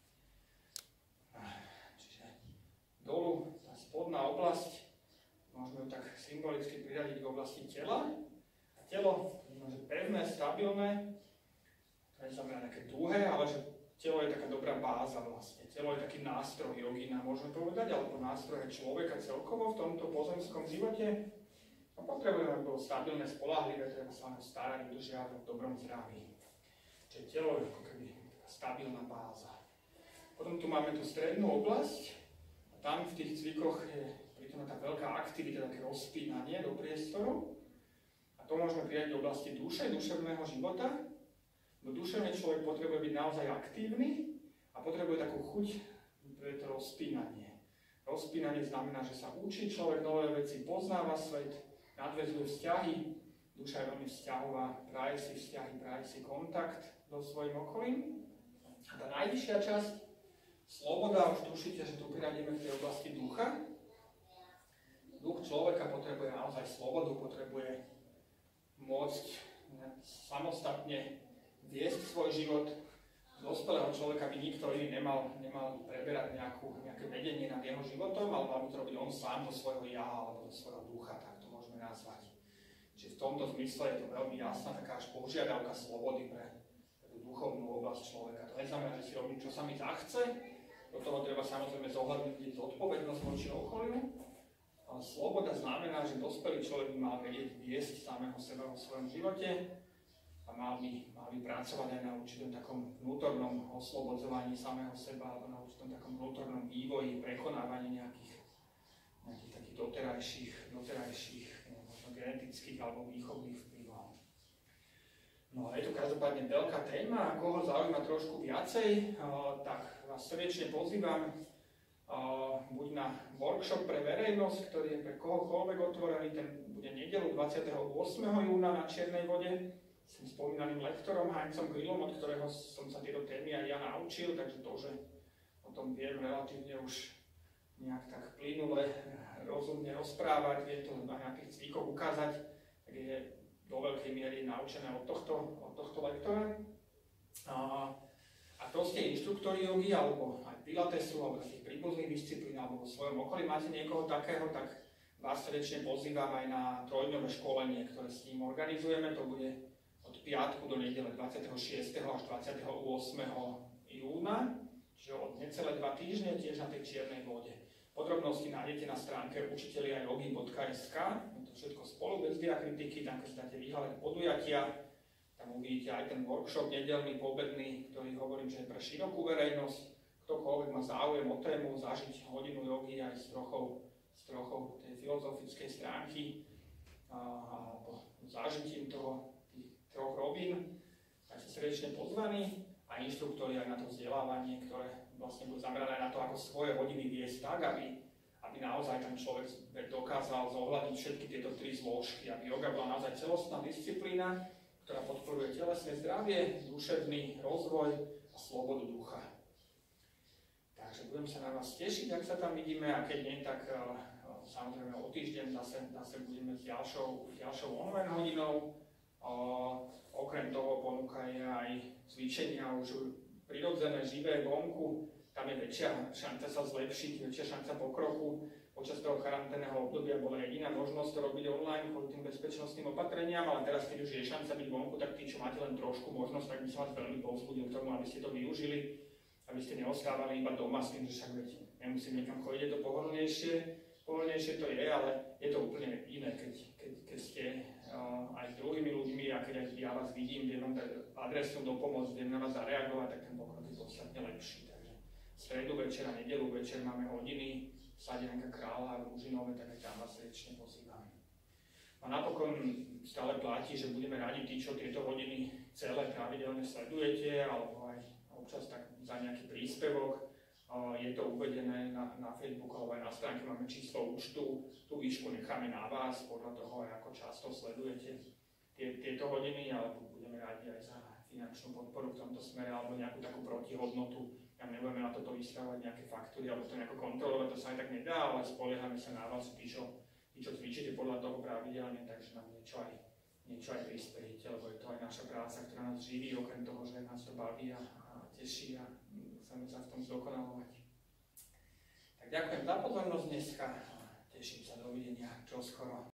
Čiže dolu, tá spodná oblasť, môžeme ju tak symbolicky priradiť k oblasti tela. A telo, že pevné, stabilné, to je znamená také dlhé, ale že telo je taká dobrá báza vlastne. Telo je taký nástroj jogína, môžeme povedať, alebo nástroj človeka celkovo v tomto pozemskom živote. A potrebujeme, aby bolo stabilné, spoľahlivé, treba sa len starať, udržiavať v dobrom zdraví. Čiže telo je ako keby stabilná báza. Potom tu máme tú strednú oblasť. A tam v tých cvikoch je pritom tá veľká aktivita, také rozpínanie do priestoru. A to môžeme prijať do oblasti duše, duševného života. No duševne človek potrebuje byť naozaj aktívny a potrebuje takú chuť pre to rozpínanie. Rozpínanie znamená, že sa učí človek nové veci, poznáva svet, nadväzuje vzťahy, duša je veľmi vzťahová, praje si vzťahy, praje si kontakt so svojím okolím. A tá najvyššia časť, sloboda, už tušíte, že tu priradíme v tej oblasti ducha. duch človeka potrebuje naozaj slobodu, potrebuje môcť samostatne viesť svoj život. Dospelého človeka by nikto iný nemal preberať nejaké vedenie nad jeho životom, ale mal by to robiť on sám do svojho ja alebo do svojho ducha, tak to môžeme nazvať. Čiže v tomto zmysle je to veľmi jasná taká až požiadavka slobody pre tú duchovnú oblasť človeka. To neznamená, že si robí, čo sa mi zachce, do toho treba samozrejme zohľadniť zodpovednosť voči okoliu. Ale sloboda znamená, že dospelý človek by mal vedieť viesť samého seba vo svojom živote a mal by pracovať aj na určitom takom vnútornom oslobodzovaní samého seba alebo na určitom takom vnútornom vývoji, prekonávaní nejakých takých doterajších možno genetických alebo výchovných vplyvov. No a je to každopádne veľká téma, ak ho zaujíma trošku viacej, tak vás srdečne pozývam buď na workshop pre verejnosť, ktorý je pre kohokoľvek otvorený, ten bude nedeľu 28. júna na Čiernej vode s tým spomínaným lektorom Heinzom Grillom, od ktorého som sa tieto témy aj ja naučil, takže to, že o tom viem relatívne už nejak tak plynule, rozumne rozprávať, vie to na nejakých cvíkoch ukázať, tak je do veľkej miery naučené od tohto lektora. A to ste inštruktori jogy, alebo aj pilatesu, alebo takých príbuzných disciplín, alebo vo svojom okolí máte niekoho takého, tak vás srdečne pozývam aj na trojdňové školenie, ktoré s ním organizujeme. To bude od piatku do nedele 26. až 28. júna, čiže od necelé 2 týždne, tiež na tej Čiernej vode. Podrobnosti nájdete na stránke učiteliajogy.sk, je to všetko spolu, bez diakritiky, tam keď si dáte výhľad podujatia, tam uvidíte aj ten workshop nedeľný, poobedný, ktorý hovorím, že je pre širokú verejnosť. Ktokoľvek má záujem o tému, zažiť hodinu jogy aj s trochou tej filozofickej stránky alebo zažitím tých 3 rovín, tak ste srdečne pozvaní a inštruktori aj na to vzdelávanie, ktoré vlastne budú zamerané na to, ako svoje hodiny viesť tak, aby naozaj ten človek dokázal zohľadniť všetky tieto 3 zložky, aby joga bola naozaj celostná disciplína, ktorá podporuje telesné zdravie, duševný rozvoj a slobodu ducha. Takže budem sa na vás tešiť, ak sa tam vidíme, a keď nie, tak samozrejme o týždeň zase budeme s ďalšou online hodinou. Okrem toho ponúkajú aj cvičenia už prirodzené, živé vonku. Tam je väčšia šanca sa zlepšiť, väčšia šanca pokroku. Počas toho karanténneho obdobia bola jediná možnosť to robiť online kvôli tým bezpečnostným opatreniam, ale teraz, keď už je šanca byť vonku, tak tí, čo máte len trošku možnosť, tak by som vás veľmi povzbudil k tomu, aby ste to využili, aby ste neostávali iba doma s tým, že však nemusím niekam chodiť, je to pohodlnejšie to je, ale je to úplne iné, keď ste aj s druhými ľuďmi a keď aj ja vás vidím, viem vám dať adresnú dopomôcť, viem na vás zareagovať, tak ten pokrok je podstatne lepší. Takže stredu večer a nedeľu večer máme hodiny, Sadianka Kráľa v Ružinove, tak aj tam vás srdečne pozývam. A napokon stále platí, že budeme radi tí, čo tieto hodiny celé pravidelne sledujete, alebo aj občas tak za nejaký príspevok. Je to uvedené na Facebooku alebo aj na stránke, máme číslo účtu, tú výšku necháme na vás, podľa toho, ako často sledujete tieto hodiny, alebo budeme radi aj za finančnú podporu v tomto smere, alebo nejakú takú protihodnotu. Ja nebudeme na toto vystavovať nejaké faktúry, alebo to nejako kontrolovať, to sa aj tak nedá, ale spoliehame sa na vás, tí, čo cvičíte podľa toho pravidelne, takže nám niečo aj prispejete, lebo je to aj naša práca, ktorá nás živí, okrem toho, že nás to baví a teší a chceme sa v tom zdokonalovať. Tak ďakujem za pozornosť dneska a teším sa, dovidenia čoskoro.